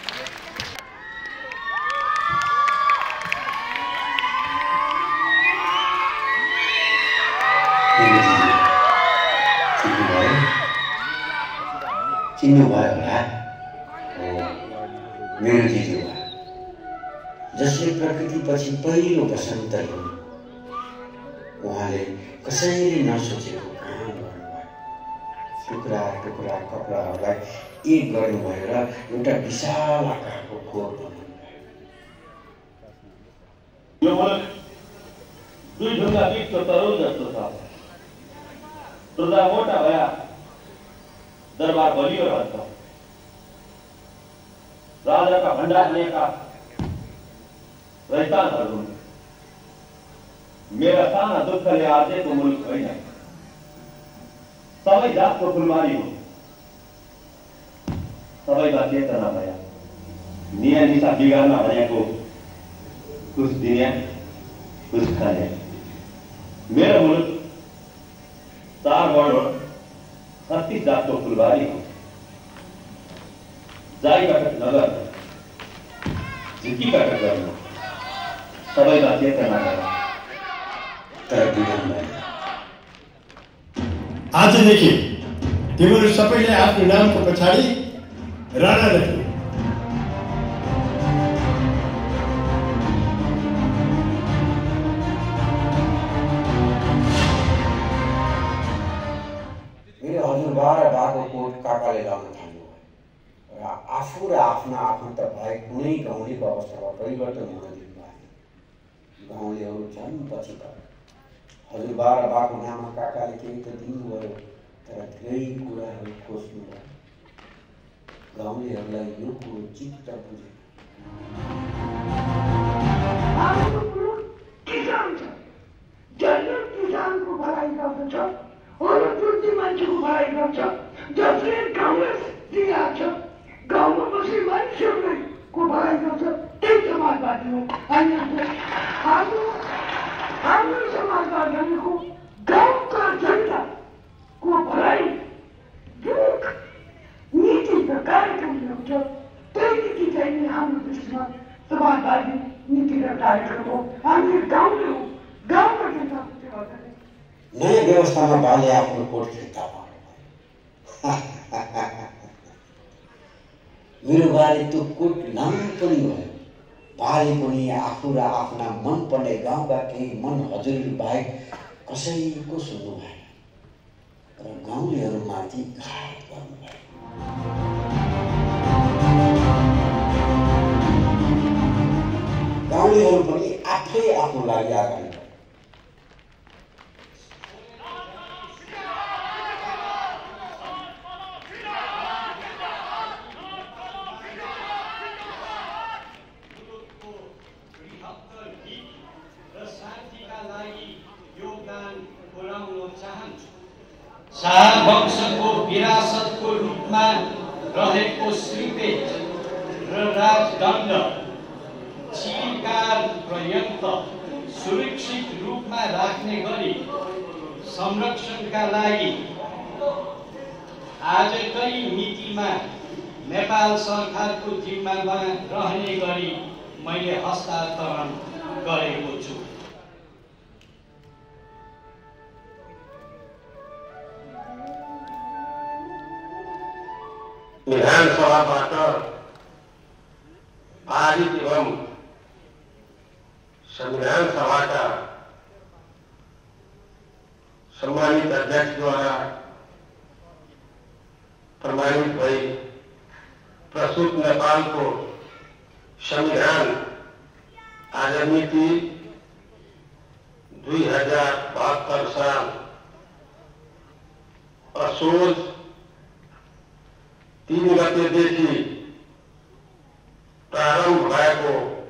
चिन्नुभयो होला मेरो दिदीबा जसले प्रकृतिपछि पहिलो बसन्त ल्याउनु उहाँले कसैले नसोचेको काम गर्नुभयो। टुक्रा टुक्रा कपडाहरूलाई एक गर्नुभयो र एउटा विशाल आकारको खोर बनाउनुभयो। यो मुलुक दुई ढुङ्गा बिचको तरौ जस्तो छ। प्रजा मोटा भया दरबार बलियो रहन्छ। राजाका भण्डार लिएका रैतानहरू मेरा साना दुःखले आर्जेको मुलुक होइन। सबै जातको फुलबारी हो। सबैमा चेतना भया निया निशा बिगार्न भनेको कुछ दिने कुछ खाने। मेरो मुलुक चार वर्ण छत्तीस जातको फुलबारी हो। जाइबाट नगर्नु झिकीबाट गर्नु सबैमा चेतना भया तर विडम्बना आजदेखि तिमीहरू सबैले आफ्नो नामको पछाडि राणा लेख्नु। मेरो हजुरबा र बाको कोट काकाले लाउन थाल्नुभयो र आफू र आफ्ना आफन्त भए कुनै गाउँलेको अवस्थामा परिवर्तन हुन दिनु भएन। गाउँलेहरू झन् पछि परे। हजुरबा र बाको नाममा काकाले केही त दिनुभयो तर धेरै कुराहरू खोज्नुभयो। गाउँलेहरूलाई यो कुरो चित्त बुझेन। किसान छ जसले किसानको भलाइ गर्दछ, अरू वृद्धि मान्छेको भलाइ गर्छ, जसले गाउँलाई दिइरहेको छ, गाउँमा बस्ने मान्छेहरूको भलाइ गर्छ, त्यही समाजवादी हो। हामी हाम्रो हाम्रो समाजवाद भनेको गाउँका जनताको भलाइ दुःख नीति र कार्यक्रमहरू छ। त्यही नीति चाहिँ हाम्रो देशमा समाजवादी नीति र कार्यक्रम हो। हामी गाउँले हो, गाउँका जनताको सेवा गर्ने। नयाँ व्यवस्थामा बाले आफ्नो कोट फिर्ता पाउनुभयो। मेरो बाले त्यो कोट लाउनु पनि भयो। बाले पनि आफू र आफ्ना मन पर्ने गाउँका केही मन हजुरहरू बाहेक कसैको सुन्नु भएन र गाउँलेहरूमाथि घात गर्नुभयो। गाउँलेहरू पनि आफै आफ्नो लागि अगाडि बढे। शाह वंशको विरासतको रूपमा रहेको श्रीपेट र राजदण्ड चिरकाल पर्यन्त सुरक्षित रूपमा राख्ने गरी संरक्षणका लागि आजकै मितिमा नेपाल सरकारको जिम्मामा रहने गरी मैले हस्तान्तरण गरेको छु। विधानसभाबाट पारित एवं संविधान सभाका सम्मानित अध्यक्षद्वारा प्रमाणित भई प्रस्तुत नेपालको संविधान आज मिति दुई हजार बहत्तर साल असोज तीन गतेदेखि प्रारम्भ भएको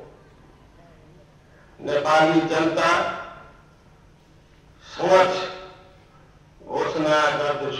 नेपाली जनता समक्ष घोषणा गर्दछु।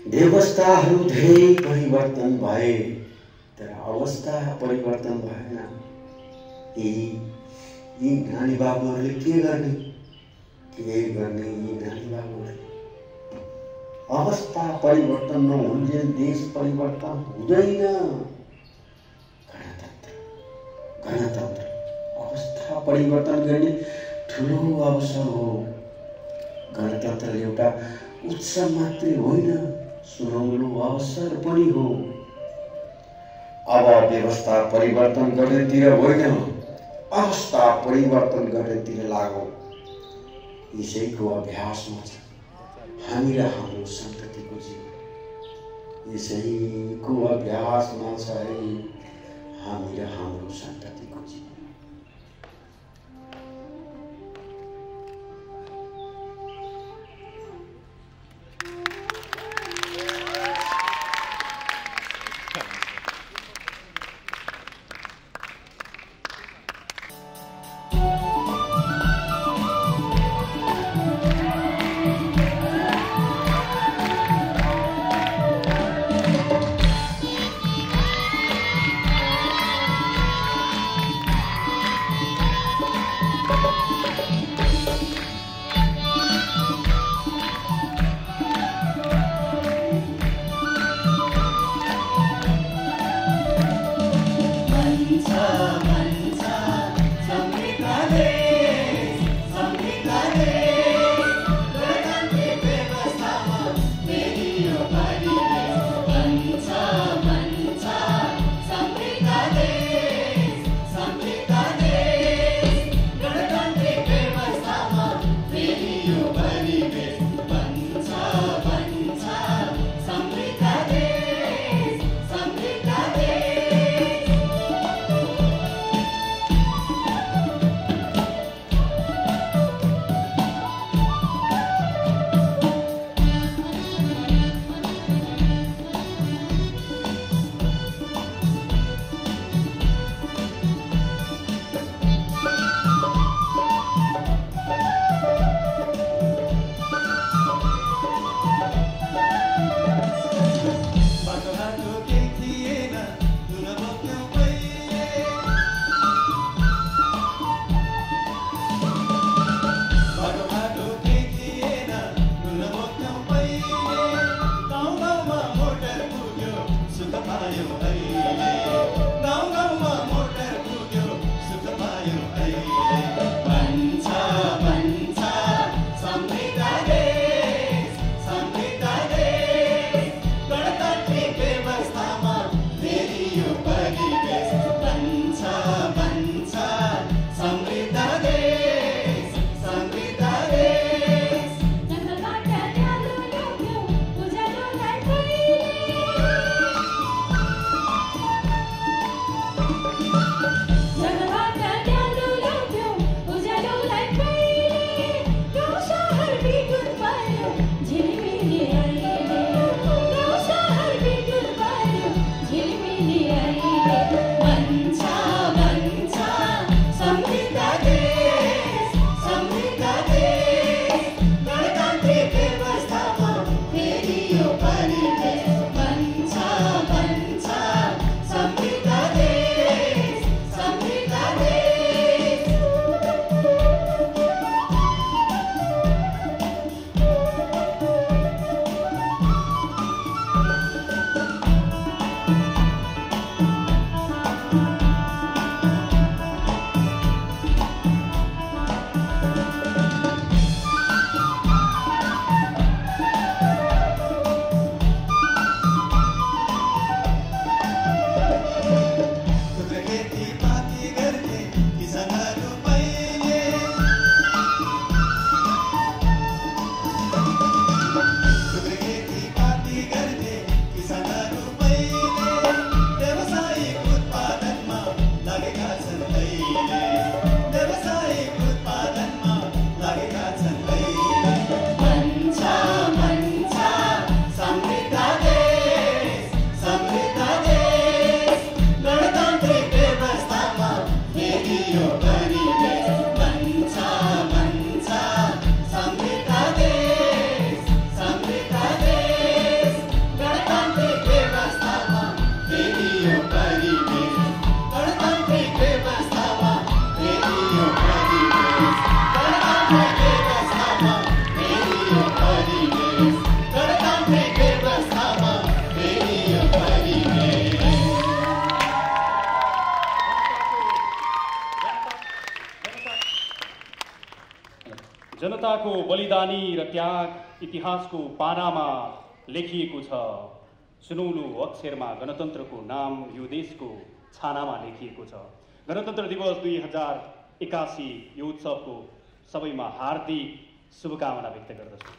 व्यवस्थाहरू धेरै परिवर्तन भए तर अवस्था परिवर्तन भएन। यी यी नानी बाबुहरूले के गर्ने के गर्ने यी नानी बाबुहरूले? अवस्था परिवर्तन नहुन्जेल देश परिवर्तन हुँदैन। गणतन्त्र गणतन्त्र अवस्था परिवर्तन गर्ने ठुलो अवसर हो। गणतन्त्र एउटा उत्सव मात्रै होइन, सुनौलो अवसर पनि हो। अब व्यवस्था परिवर्तन गर्नेतिर होइन, अवस्था परिवर्तन गर्नेतिर लागौँ। यसैको अभ्यासमा छ हामी र हाम्रो सन्ततिको जीवन। यसैको अभ्यासमा छ हामी र हाम्रो सन्ततिको जीवन। जनताको बलिदानी र त्याग इतिहासको पानामा लेखिएको छ। सुनौलो अक्षरमा गणतन्त्रको नाम यो देशको छानामा लेखिएको छ। गणतन्त्र दिवस दुई हजार एकासी यो उत्सवको सबैमा हार्दिक शुभकामना व्यक्त गर्दछु।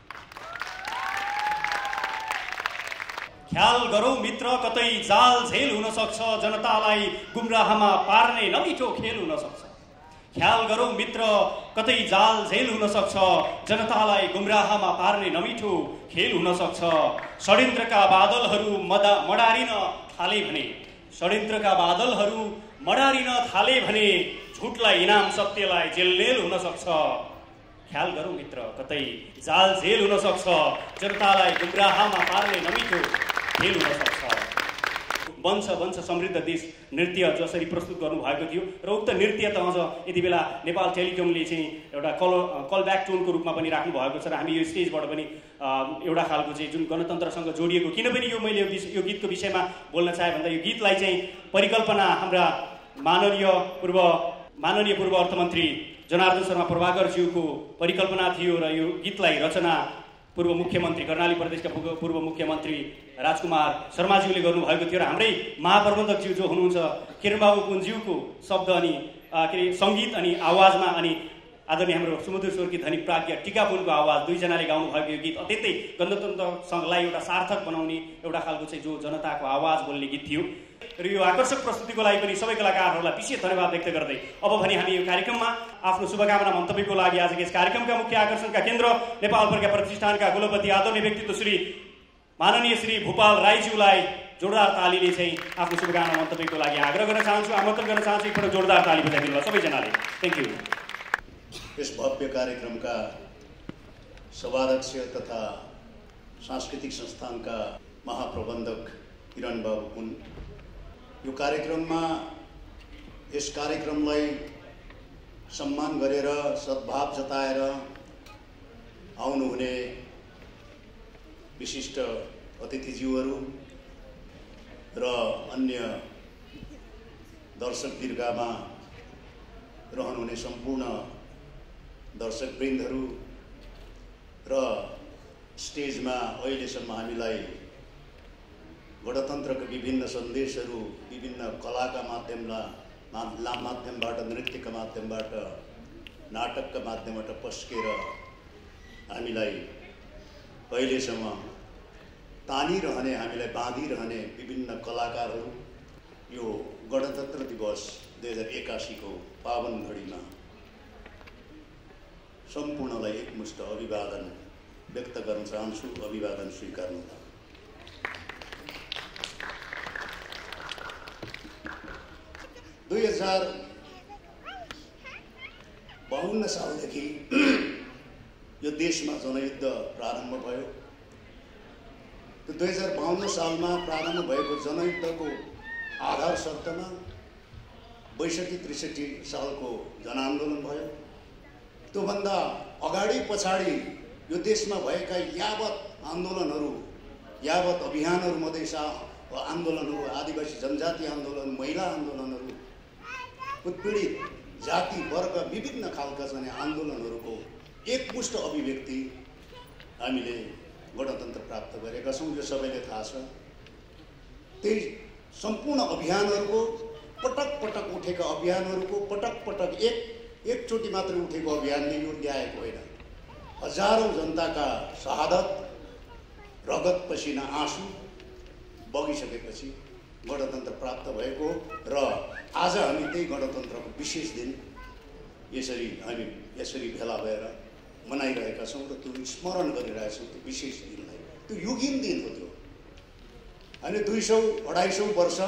ख्याल गरौँ मित्र, कतै जाल झेल हुन सक्छ, जनतालाई गुमराहमा पार्ने नमिठो खेल हुन सक्छ। ख्याल गरौँ मित्र, कतै जाल झेल हुन सक्छ, जनतालाई गुमराहमा पार्ने नमिठो खेल हुन सक्छ। षड्यन्त्रका बादलहरू मदा मडारिन थाले भने षड्यन्त्रका बादलहरू मडारिन थाले भने झुटलाई इनाम, सत्यलाई जेललेल हुन सक्छ। ख्याल गरौँ मित्र, कतै जाल झेल हुन सक्छ, जनतालाई गुमराहमा पार्ने नमिठो खेल हुन सक्छ। वंश वंश समृद्ध देश नृत्य जसरी प्रस्तुत गर्नुभएको थियो र उक्त नृत्य त अझ यति बेला नेपाल टेलिकमले चाहिँ एउटा कल कल ब्याक टोनको रूपमा पनि राख्नु भएको छ र हामी यो स्टेजबाट पनि एउटा खालको चाहिँ जुन गणतन्त्रसँग जोडिएको, किनभने यो मैले यो गीतको विषयमा बोल्न चाहे भन्दा यो गीतलाई चाहिँ परिकल्पना हाम्रा माननीय पूर्व माननीय पूर्व अर्थमन्त्री जनार्दन शर्मा प्रभाकरज्यूको परिकल्पना थियो र यो गीतलाई रचना पूर्व मुख्यमन्त्री कर्णाली प्रदेशका पूर्व मुख्यमन्त्री राजकुमार शर्माज्यूले गर्नुभएको थियो र हाम्रै महाप्रबन्धकज्यू जो हुनुहुन्छ किरणबाबु पुनज्यूको शब्द अनि के अरे सङ्गीत अनि आवाजमा अनि आदरणीय हाम्रो सुमधुर स्वरकी धनी प्राज्ञ टिकापुनको आवाज दुईजनाले गाउनु भएको यो गीत अत्यन्तै गणतन्त्रसँगलाई एउटा सार्थक बनाउने एउटा खालको चाहिँ जो जनताको आवाज बोल्ने गीत थियो र यो आकर्षक प्रस्तुतिको लागि पनि सबै कलाकारहरूलाई विशेष धन्यवाद व्यक्त गर्दै अब भने हामी यो कार्यक्रममा आफ्नो शुभकामना मन्तव्यको लागि आजको यस कार्यक्रमका मुख्य आकर्षणका केन्द्र नेपाल प्रज्ञा प्रतिष्ठानका कुलपति आदरणीय व्यक्तित्व श्री माननीय श्री भूपाल राईज्यूलाई जोरदार तालीले चाहिँ आफ्नो शुभकामना मन्तव्यको लागि आग्रह गर्न चाहन्छु, आमन्त्रण गर्न चाहन्छु। एकपल्ट जोरदार ताली बजाइदिनु होला सबैजनाले। Thank you. यस भव्य कार्यक्रमका सभाध्यक्ष तथा सांस्कृतिक संस्थानका महाप्रबन्धक किरण बाबु पुन, यो कार्यक्रममा यस कार्यक्रमलाई सम्मान गरेर सद्भाव जताएर आउनुहुने विशिष्ट अतिथिज्यूहरू र अन्य दर्शक दीर्घामा रहनुहुने सम्पूर्ण दर्शकवृन्दहरू र स्टेजमा अहिलेसम्म हामीलाई गणतन्त्रका विभिन्न सन्देशहरू विभिन्न कलाका माध्यममा माध्यमबाट नृत्यका माध्यमबाट नाटकका माध्यमबाट पस्केर हामीलाई अहिलेसम्म तानिरहने हामीलाई बाँधिरहने विभिन्न कलाकारहरू यो गणतन्त्र दिवस दुई हजार एकासीको पावन घडीमा सम्पूर्णलाई एकमुष्ट अभिवादन व्यक्त गर्न चाहन्छु। अभिवादन स्वीकार्नु। दुई हजार बाहन्न सालदेखि यो देशमा जनयुद्ध प्रारम्भ भयो। दुई हजार बाहन्न सालमा प्रारम्भ भएको जनयुद्धको आधार शर्तमा बैसठी त्रिसठी सालको जनआन्दोलन भयो। त्योभन्दा अगाडि पछाडि यो देशमा भएका यावत आन्दोलनहरू यावत अभियानहरू मधेस आन्दोलनहरू, आदिवासी जनजाति आन्दोलन, महिला आन्दोलनहरू, उत्पीडित जाति वर्ग विभिन्न खालका चाहिँ आन्दोलनहरूको एकमुष्ट अभिव्यक्ति हामीले गणतन्त्र प्राप्त गरेका छौँ। यो सबैले थाहा छ। त्यही सम्पूर्ण अभियानहरूको पटक पटक उठेका अभियानहरूको पटक पटक एक एकचोटि मात्र उठेको अभियानले यो ल्याएको होइन। हजारौँ जनताका शहादत, रगत, पसिना, आँसु बगिसकेपछि गणतन्त्र प्राप्त भएको र आज हामी त्यही गणतन्त्रको विशेष दिन यसरी हामी यसरी भेला भएर मनाइरहेका छौँ र त्यो स्मरण गरिरहेका छौँ त्यो विशेष दिनलाई। त्यो युगीन दिन हो। त्यो हामीले दुई सौ अढाई सौ वर्ष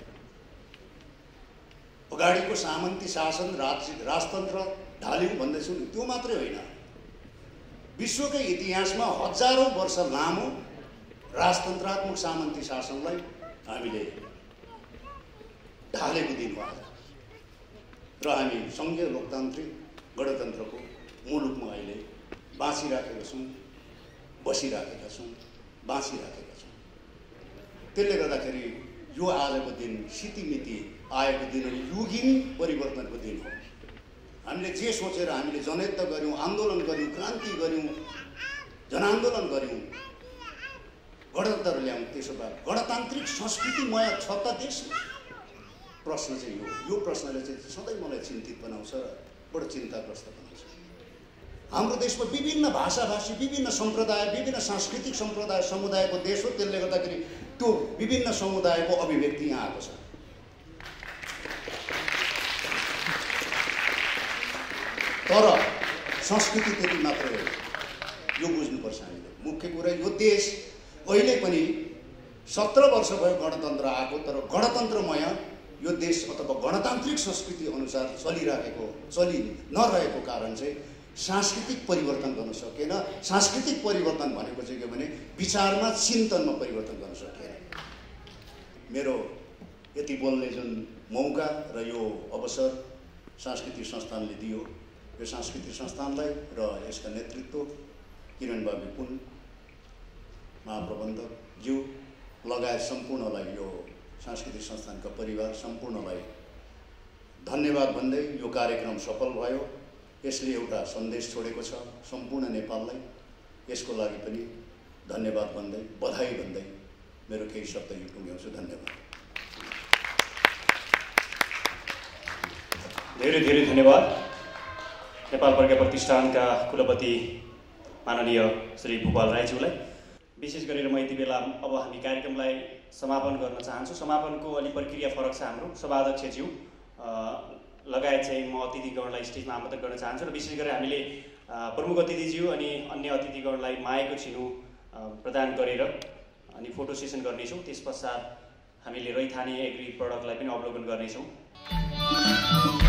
अगाडिको सामन्ती शासन राज राजतन्त्र ढाल्यौँ भन्दैछौँ, त्यो मात्रै होइन। विश्वकै इतिहासमा हजारौँ वर्ष लामो राजतन्त्रात्मक सामन्ती शासनलाई हामीले ढालेको दिन हो आज। र हामी सङ्घीय लोकतान्त्रिक गणतन्त्रको मुलुकमा अहिले बाँचिराखेका छौँ, बसिराखेका छौँ, बाँचिराखेका छौँ। त्यसले गर्दाखेरि यो आजको दिन सितिमिति आएको दिन युगीन परिवर्तनको दिन हो। हामीले जे सोचेर हामीले जनयुद्ध गऱ्यौँ, आन्दोलन गऱ्यौँ, क्रान्ति गऱ्यौँ, जनआन्दोलन गऱ्यौँ, गणतन्त्र ल्यायौँ, त्यसो भए गणतान्त्रिक संस्कृतिमय छ त देशमा? प्रश्न चाहिँ यो यो प्रश्नले चाहिँ सधैँ मलाई चिन्तित बनाउँछ र बडो चिन्ताग्रस्त बनाउँछ। हाम्रो देशमा विभिन्न भाषाभाषी, विभिन्न सम्प्रदाय, विभिन्न सांस्कृतिक सम्प्रदाय समुदायको देश हो। त्यसले गर्दाखेरि त्यो विभिन्न समुदायको अभिव्यक्ति यहाँ आएको छ। तर संस्कृति त्यति मात्र हो, यो बुझ्नुपर्छ हामीले। मुख्य कुरा यो देश अहिले पनि सत्र वर्ष भयो गणतन्त्र आएको, तर गणतन्त्रमय यो देश अथवा गणतान्त्रिक संस्कृति अनुसार चलिरहेको चलि नरहेको कारण चाहिँ सांस्कृतिक परिवर्तन गर्न सकेन। सांस्कृतिक परिवर्तन भनेको चाहिँ के भने विचारमा, चिन्तनमा परिवर्तन गर्न सकेन। मेरो यति बोल्ने जुन मौका र यो अवसर सांस्कृतिक संस्थानले दियो, यो सांस्कृतिक संस्थानलाई र यसका नेतृत्व किरण बाबु पुन, महाप्रबन्धक ज्यू लगायत सम्पूर्णलाई, यो सांस्कृतिक संस्थानका परिवार सम्पूर्णलाई धन्यवाद भन्दै यो कार्यक्रम सफल भयो। यसले एउटा सन्देश छोडेको छ सम्पूर्ण नेपाललाई। यसको लागि पनि धन्यवाद भन्दै, बधाई भन्दै मेरो केही शब्द यो टुङ्ग्याउँछु। धन्यवाद। धेरै धेरै धन्यवाद नेपाल प्रज्ञा प्रतिष्ठानका कुलपति माननीय श्री भूपाल राईज्यूलाई। विशेष गरेर म यति बेला अब हामी कार्यक्रमलाई समापन गर्न चाहन्छु। समापनको अलि प्रक्रिया फरक छ। हाम्रो सभाध्यक्षज्यू लगायत चाहिँ म अतिथिगणलाई स्टेजमा आमन्त्रण गर्न चाहन्छु र विशेष गरेर हामीले प्रमुख अतिथिज्यू अनि अन्य अतिथिगणलाई माएको छिनु प्रदान गरेर अनि फोटो सेसन गर्नेछौँ। त्यस पश्चात हामीले रैथाने एग्री प्रडक्टलाई पनि अवलोकन गर्नेछौँ।